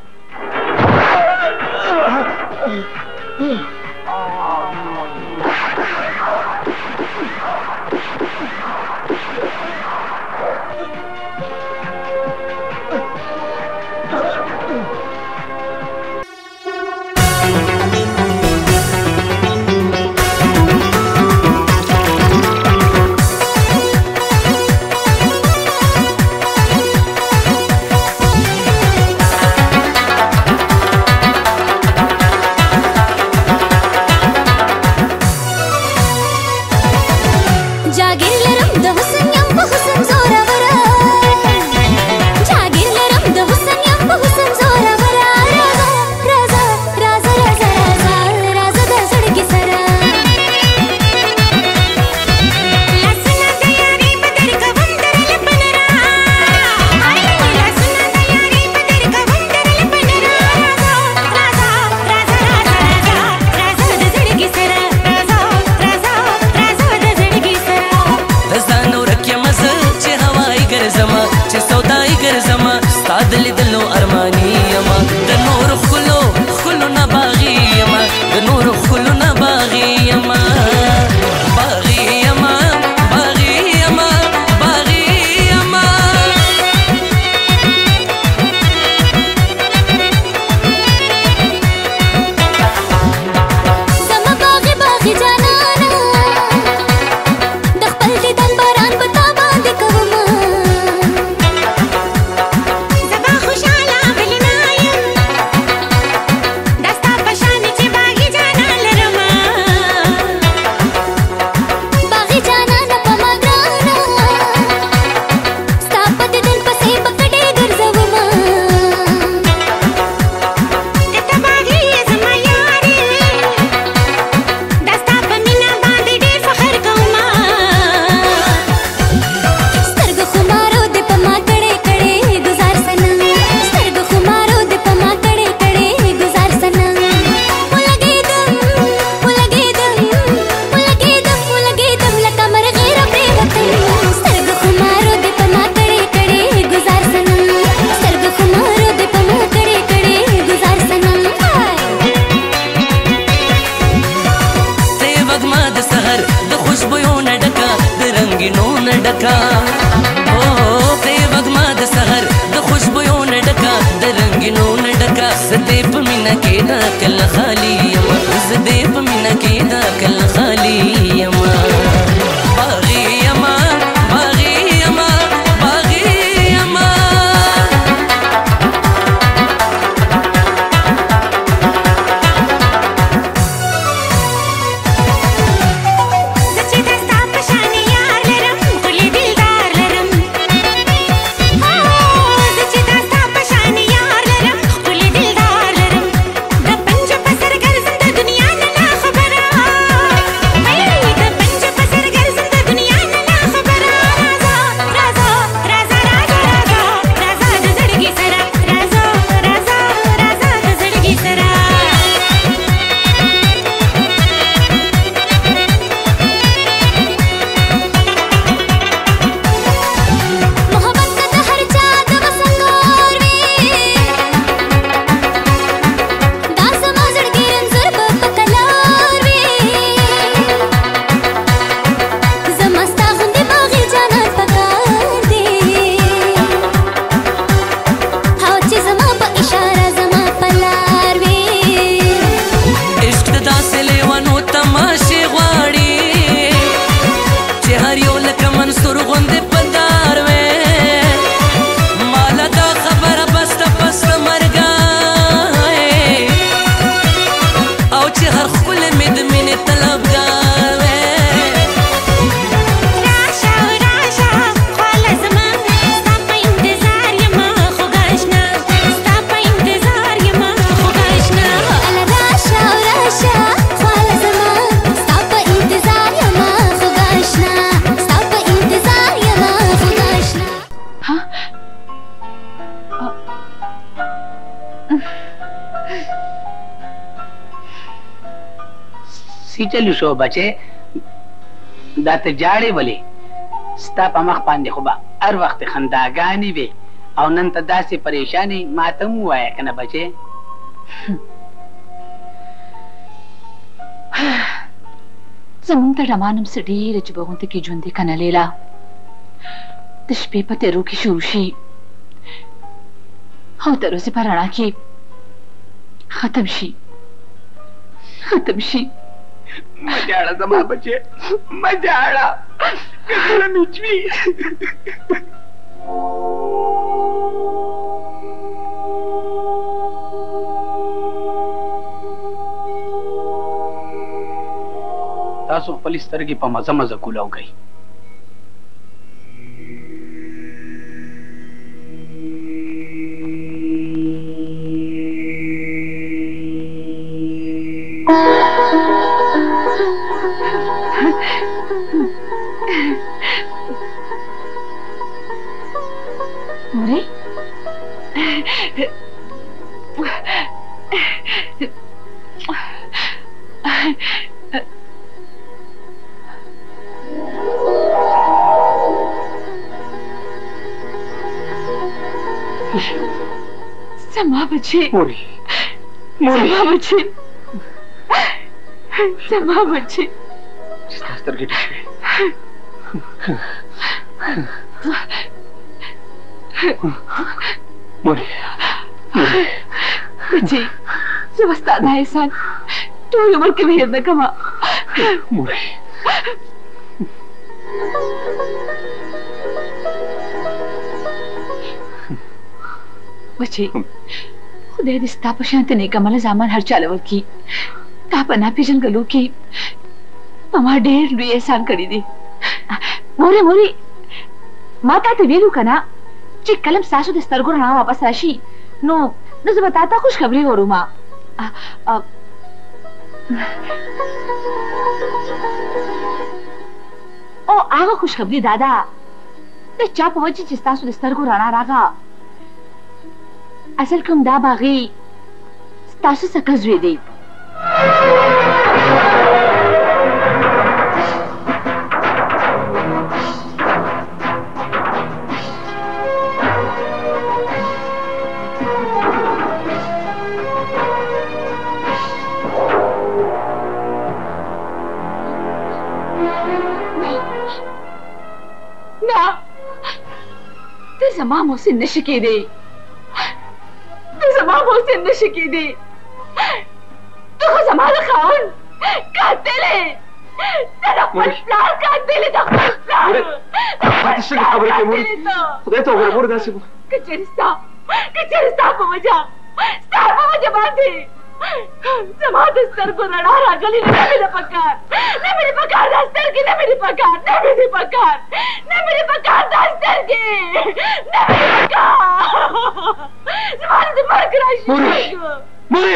हामिद मिने तलबगार वे राशा राशा ख्वाला ज़मा स्ता पे इंतज़ार यमा खुगाशना स्ता पे इंतज़ार यमा खुगाशना अला राशा राशा ख्वाला ज़मा स्ता पे इंतज़ार यमा खुगाशना स्ता पे इंतज़ार यमा खुगाशना सीचलू शो बचे दाते जाड़े बोले स्ता पे मख पांडे खुबा हर वक्त खंदागानी बे और नन तदा से परेशानी मातम हुआ है कना बचे زمونږ د ډمانم څه ډېره چې بغونته کې ژوندې کنه لیلا د شپې په تیرو کې شروع شي او د ورځې په رڼا کې ختم شي मजाड़ा जमा बचे मजाड़ा कसला मिचवी तासो खपल سترګې په مزه مزه کولاو گئی मोरे समा बचे मोरी समा बचे समा बचे سترګې ډکې मोरी बचे सुबस्ता ना एहसान टोल उम्र के मेहर न कमा मोरी बचे खुदाई दे स्ता पे शांति नहीं कमल जामन हर चालवर की ता पना पिजन गलो की पमा ढेर लुई एहसान करी दी मोरे मोरे माता ते वेलू कना ची कलम सासु दे स्तरगो ना वापस राशि नो न बताता खुशखबरी हो रूमा ओ आगा खुशखबरी दादा ते चा पहुंची ची सासु दे स्तरगो राणा रागा असल कम दा बागी सासु सकज वे दे زما محسن نشي کېدی زما محسن نشي کېدی ته خو زما د خاوند قاتل یې ته د خپل پلار قاتل یې د خپل پلار پاتې څنګه خبرې کوې مورې خدای ته وګوره مورې داسې که چېرې ستا په وجه باندې زما د سترګو رڼا راغلې نه مې د پکار نه مې د پکار دا سترګې نه مې د پکار نه مې د پکار نه مې د پکار دا سترګې نه مې د پکار زما د مرګ راشي مورې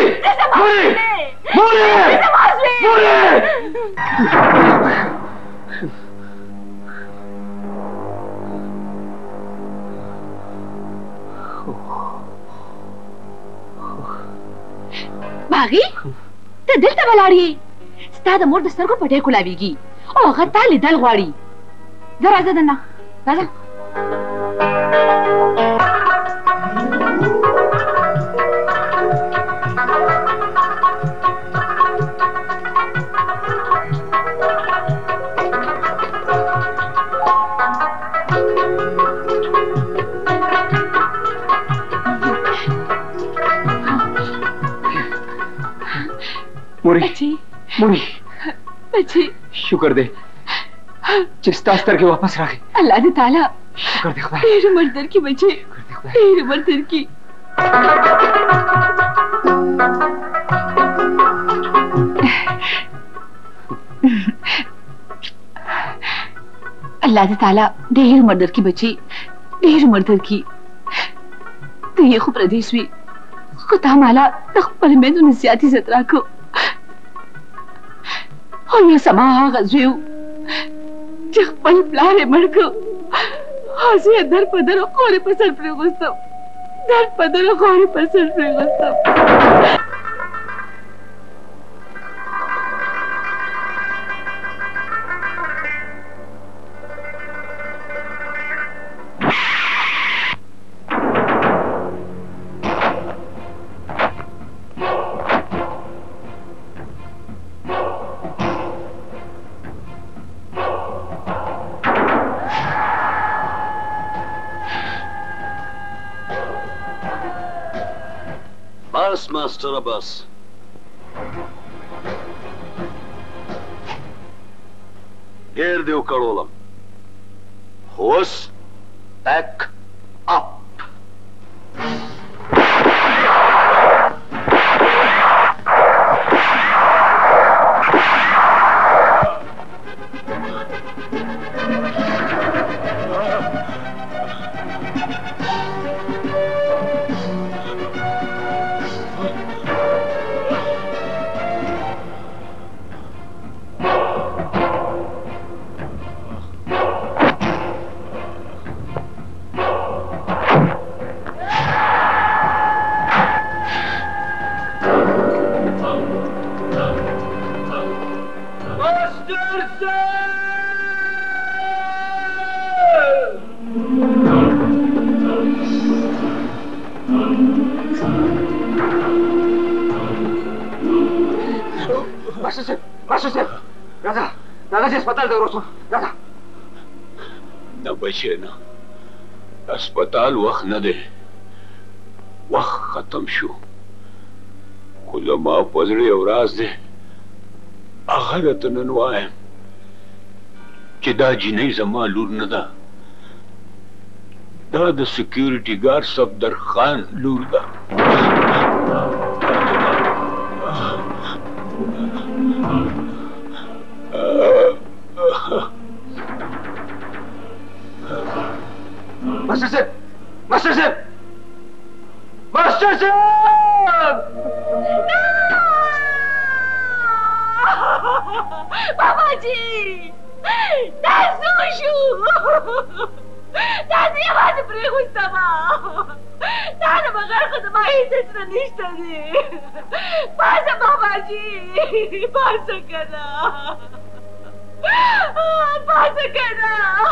باغی ته دلته ولاړې ستا د مور د سترګو پټې کولاویږي او هغه تا لیدل غواړي زه راځه دننه راځه मोरी बच्ची शुक्र दे चिस्ता स्तर के वापस रखे अल्लाह ने ताला शुक्र दे खुदा तेरे मर्दर की बच्ची तेरे मर्दर की अल्लाह ताला ढेर मर्दर की बची, ढेर मर्दर की तो ये खूब प्रदेश भी खुदा माला तखपल में तो नसियात इज्जत रखो और ये समा गजू जखपल प्लारे मड़को हासे दर पदर कोरे पसर प्रगोस्तम दर पदर कोरे पसर प्रगोस्तम बस मास्टर बस Erde oğlum. Hos back up. अस्पताल वक्त न दे वक्त खत्म शो खुलमा पजड़े अवराज दे आखिरत ननवाए चिदा जी नहीं जमा लूर न दा द सिक्योरिटी गार्ड सफदर खान लूर दा मास्टर साहब, मास्टर साहब, मास्टर साहब! बाबा जी, दासुशु, दासी आवाज प्रे गुस्तामा, दाना बगर को तुम्हारी इज्जत न निश्चित है, पासा बाबा जी, पासा करना, पासा करना.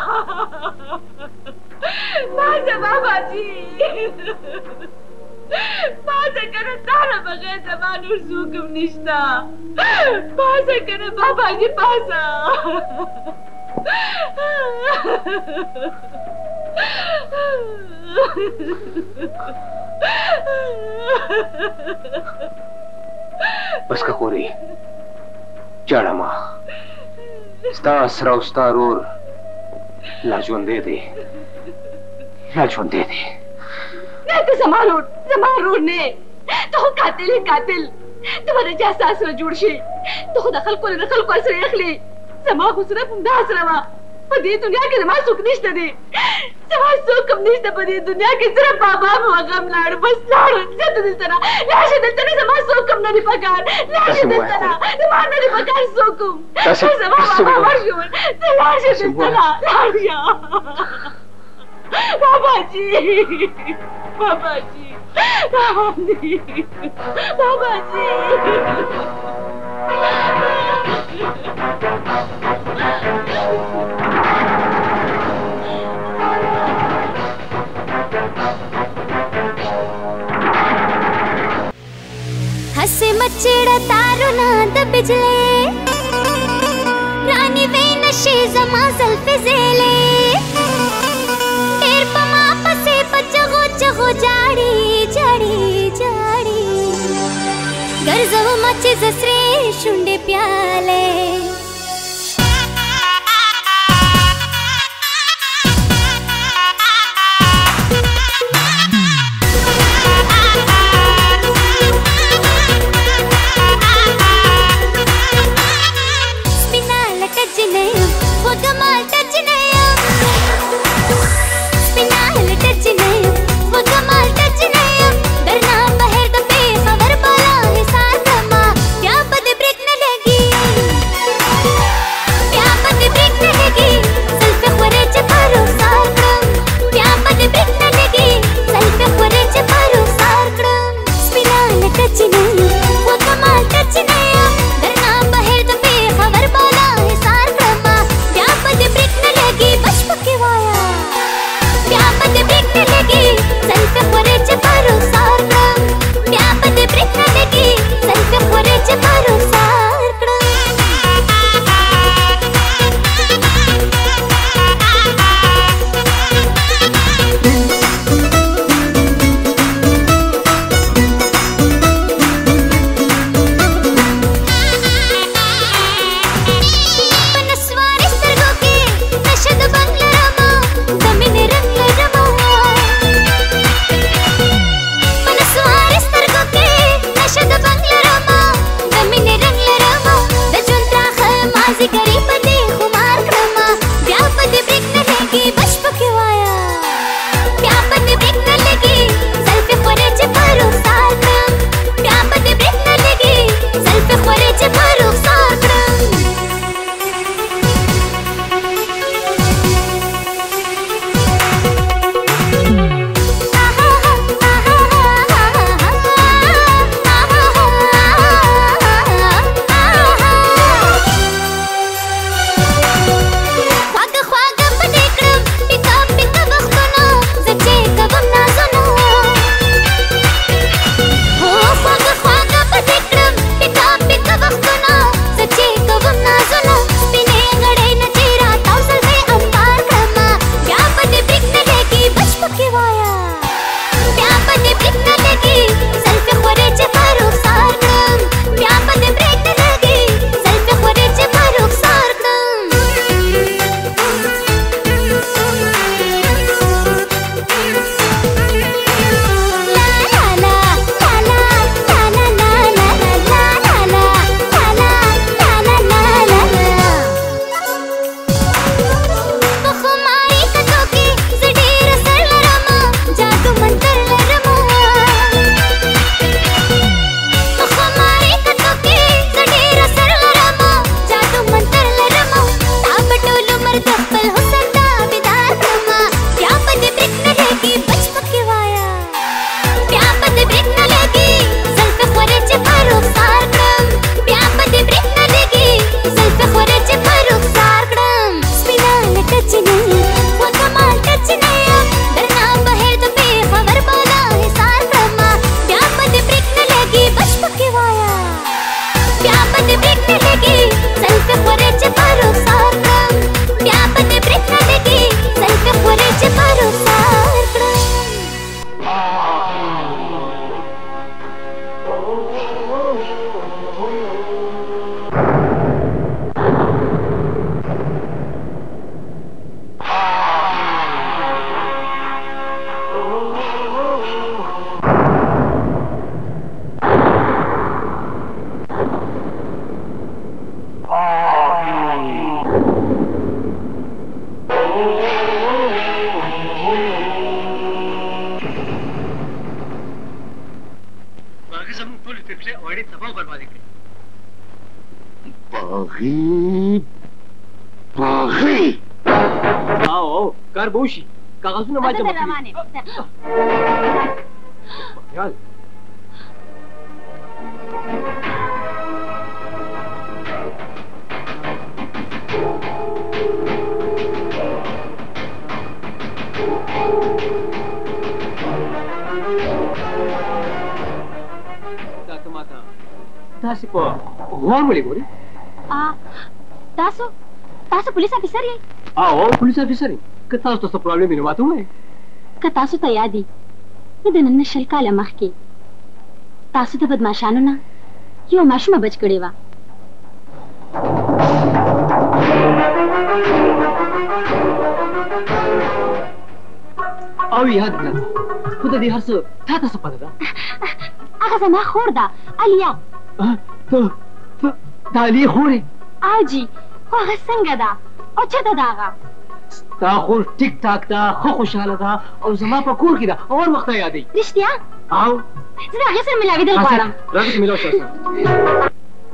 माझा बाबाजी माझा कर तारा बगैर जमानूर सुकम निष्ठा पासा कर बाबाजी पासा बस का कोरी चाड़ा माँ स्ता असरा उस्ता रोर लाजवन दे दे लाजवन दे दे नहीं तो जमारूर ने तो कातिल है कातिल तुम्हारे जैसा असर जुड़शी तो दखल को असर यखली जमा हुसरा पुंदा असरवा पदी दुनिया के जमा सुख निष्ठ दे जमा सुख कम निष्ठ पदी दुनिया के सिर्फ बाबा मगम लाड़ बस लाड़ जद दिल तना लाश दिल तना जमा सुख कम नहीं पकार लाश दिल तना जमा नहीं पकार सुकुम जमा बाबा मरजून लाश दिल तना लाड़िया बाबाजी बाबाजी बाबाजी हसे मचड़ा तारो नाद बिजले रानी वे नशे जमा ज़ल्फ़े ज़ेले टेर पमा पसे बचगो चगो जाड़ी जाड़ी जाड़ी गर्जव मचे जसरे शुंडे प्याले टच नहीं वो कमाल टच नहीं बर्बादी करी। बागी बागी आओ कर बोशी कागज में मार यार तासी को हुआ मिली गोरी तासो तासो पुलिस ऑफिसर है आओ पुलिस ऑफिसर है कतास तो प्रॉब्लम ही बात है कतासो तो याद ही इदन शलकाल मख के तासो तो बदमाशानो ना यो माशमा बच कड़े वा आओ याद ना खुद दी हर्ष था तो सपना आगा समा खोरदा अलिया तो दाली खोरे आजी आगा संगदा अच्छा दागा ताखुर टिक टाक था खुशहाल था और जमा पर कूर की था और वक्त याद आई रिश्तिया आओ जरा आगे से मिला विदल पाड़ा रात मिलो शासन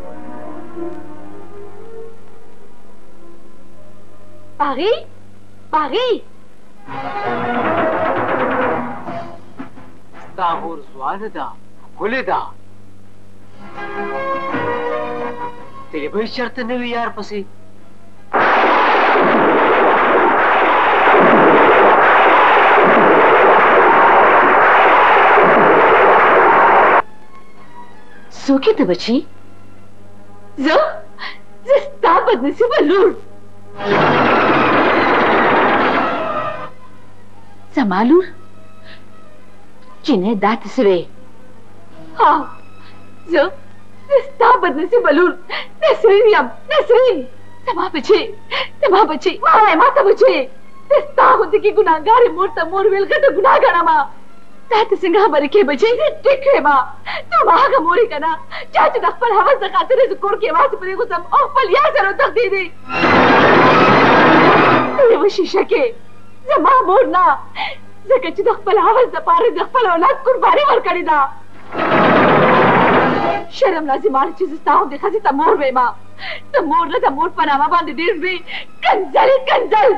पागी पागी ताखुर स्वागता गुलेदा तेरे भाई शर्त नहीं यार पसी सोके तो बची जो जिस्ता बदनसीब लूर समालूर जिन्हें दात सवे हाँ जो जिस्ता बदनसीब लूर नसरीन तमा बचे माँ माता बचे जिस्ता खुद की गुनाहगार मोरता मोर वेल का तो गुनाहगार माँ ताते सिंगा बरके बचे ठीक है माँ तो माँ का मोरी करना चाचा दखपल हवस दखाते रहे जुकोर के आवाज पर को सब ओह पल यार जरो तक दे दे ये वो शीशा के जमा मोरना जगच दखपल हवस दपारे दखपल औलाद कुर्बानी मर करी दा शर्म लाजिम आर चीज ताऊ देखा सी तमोर वे माँ तमोर ना तमोर पनामा बांधे देर वे कंजल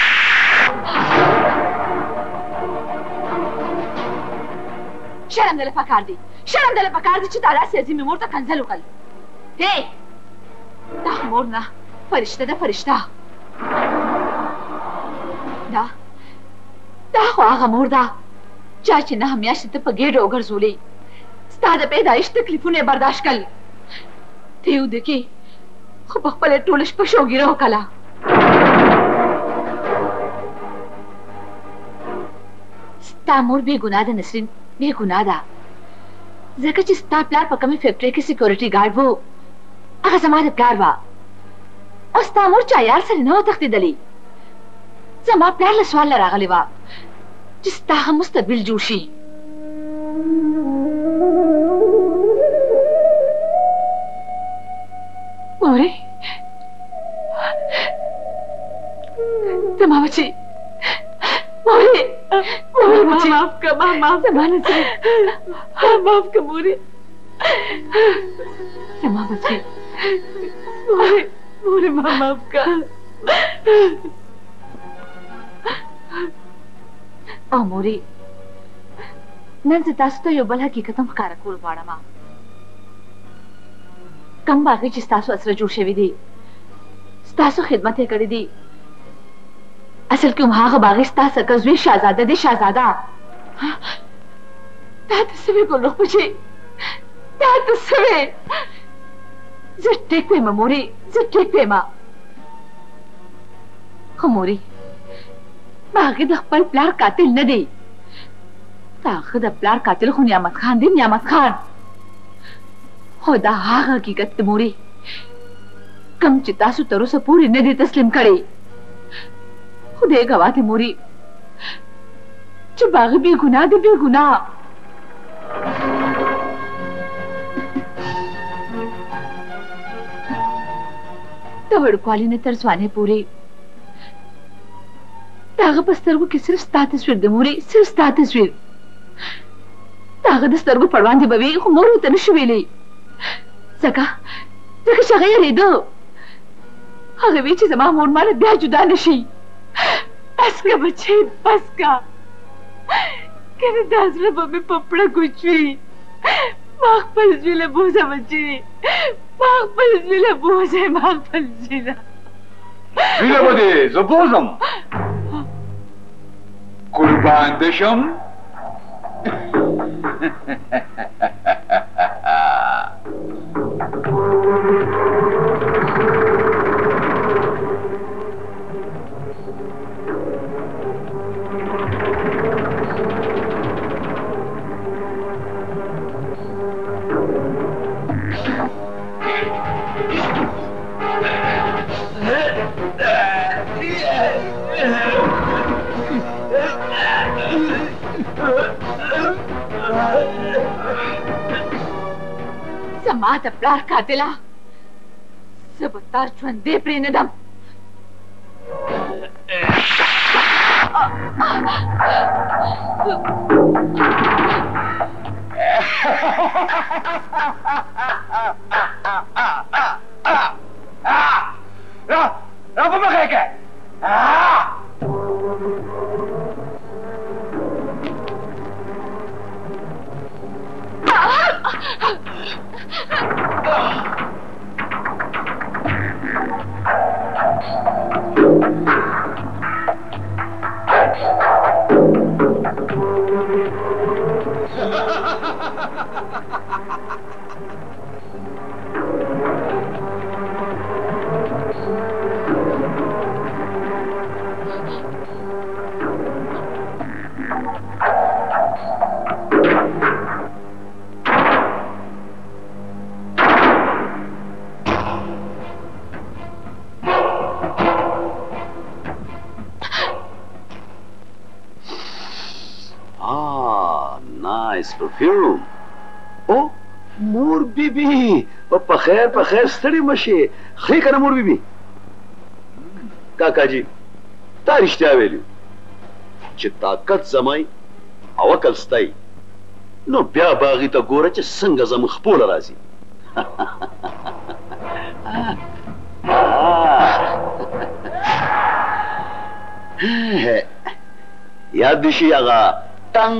शर्म दले पकार दी चिताला से अजीम मोर तक कंजल उकल हे दा मोर ना फरिश्ता दा ख्वागा मोर दा चाची ना हमेशा ते पगे डोगर जोली स्ताद पैदाइश तकलीफों ने बर्दाश्त कल तेऊ देखे खो पले टोलिश पशोगी रहो कला स्ता मोर बेगुनाह दा नसरीन बेगुनाह दा जका ची स्ता प्लार पका में फैक्ट्री की सिक्योरिटी गार्ड वो अगर समाज प्लार वा और स्ता मोर चायार सर न तख्ती दली जमा प्लार लसवाल लरागली वा जिस्ता हम मुस्तबिल जोशी मोरे तमा बची मोरे माफ कर माफ जमाने से माफ कर मोरे तमा बची मोरे माफ कर ओ मोरे नन से तासु तो यो बल हकीकतम कारकूल वाड़ा मा कम बाकी ची तासु असर जोशे विदी तासु खिदमत है करी दी असल क्यों हाँ बागी तास कज़वे शाहज़ादा दे शाहज़ादा तात सवे को लोग मुझे तात सवे ज़ट्टेक पे मोरे ज़ट्टेक पे माँ मोरे बागी दखपल प्लार कातिल न दे ताखिद प्लार कातिल खो नियामत खान दे नियामत खान खुदा हाँ हकीकत मोरे कम चितासु तरो से पूरी न दे तस्लीम करे खुदे गवा थे मोरी जो बागी बेगुनाह दे बेगुनाह तवड़क्वाली ने तरसवाने पूरे तागा पस्तर को कि सिर्फ स्ता तस्वीर दे मोरी सिर्फ स्ता तस्वीर तागा दस्तर को पड़वान दे बवी मोरू तनुशवेले ځکه چې هغه یېرېده هغه وی چې زما مور ماله بیا جدا نشي بس که بچې بس که کنه دا زړه به مې په پړه کوچوي ما خپل زوی له بوځه بچې ما خپل زوی له بوځه ما خپل زوی له زوی له به دې زه بوځم قربان دې شم زما د پلار قاتله زه به تا ژوندی پرېنږدم را په مخې کې perfume. Oh, مور بیبي په خیر ستړي مشي خې کنه مور بیبي کاکا جی تا رښتیا ویلو چې طاقت زمای او عقل ستای نو بیا باغی ته ګوره چې څنګه زم خپل راځي یاد شي هغه ټنګ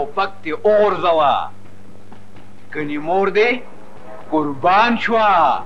توپک تی اورزوا کنی مور دے قربان شوا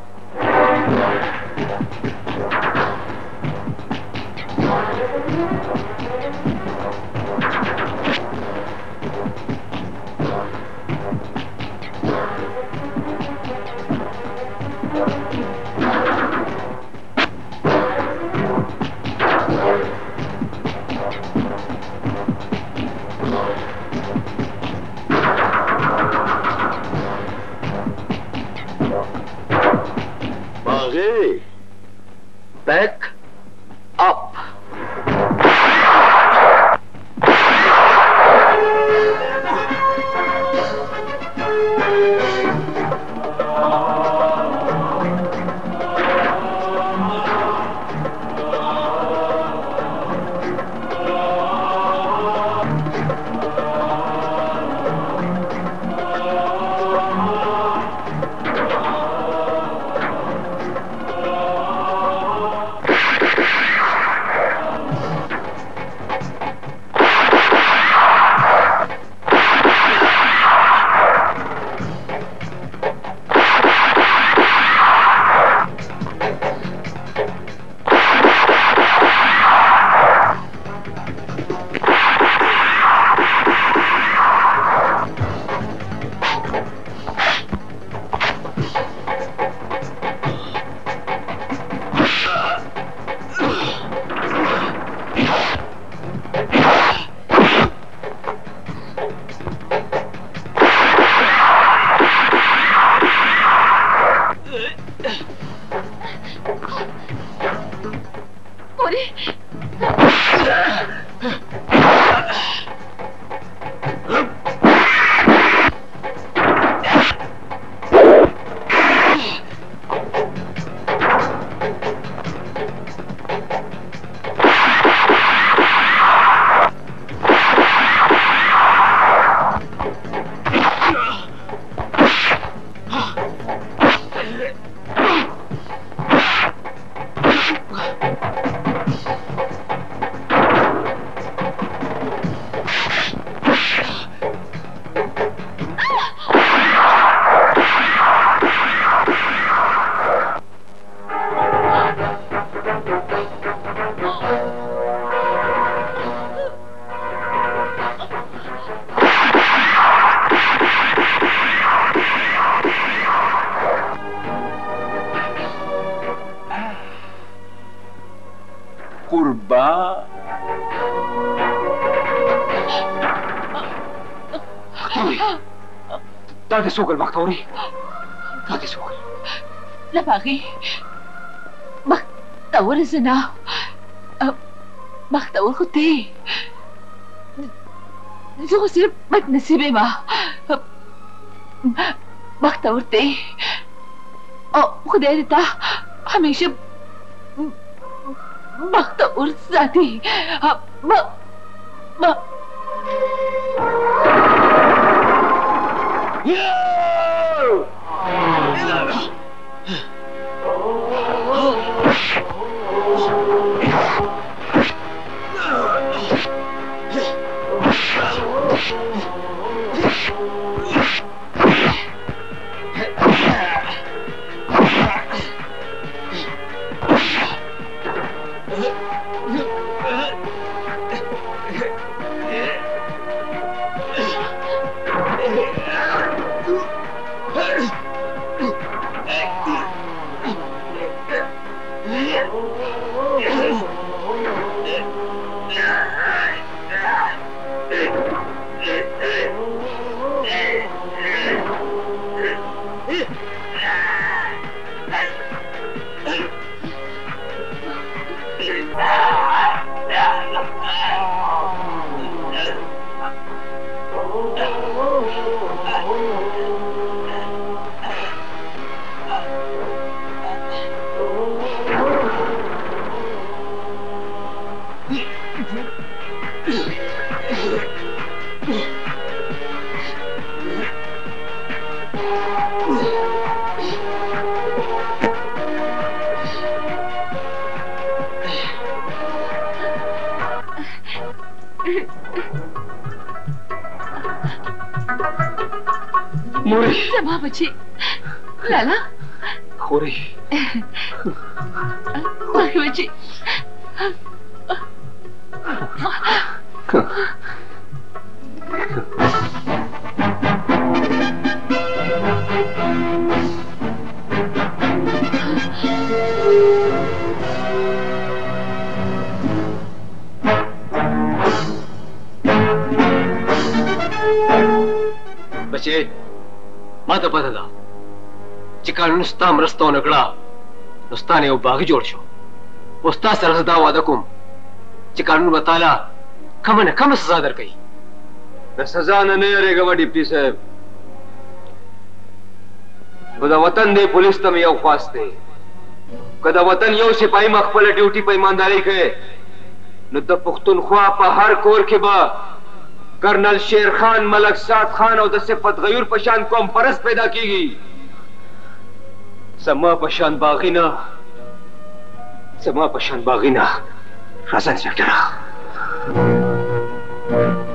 Back up. دادي سوق المقطوري دادي سوق لا باغي مختور زنا مختور خدي زو صرف بتنسيبي ما مختور تي خدي تا هميشه مختور ذاتي ما मोरे जमा बच्चे लाला खोरे बच्चे बच्चे मां तो पता था चिकान नुस्ता मरस्तो नकड़ा नुस्ता ने वो बागी जोड़ शो उस्ता सरसदा वादा कुम चिकान बताला कम न कम सजा दर कई न सजा न नहीं अरेगा वा डिप्टी साहब कदा वतन दे पुलिस तम यौ ख्वास्ते कदा वतन यौ सिपाही मखपल ड्यूटी पे ईमानदारी के न द पुख्तनख्वा पर हर कोर के बा कर्नल शेर खान मलक साद खान और सिफत गयूर पशान कौम परस्त पैदा कीगी समा पशान बागीना राजा इंस्पेक्टर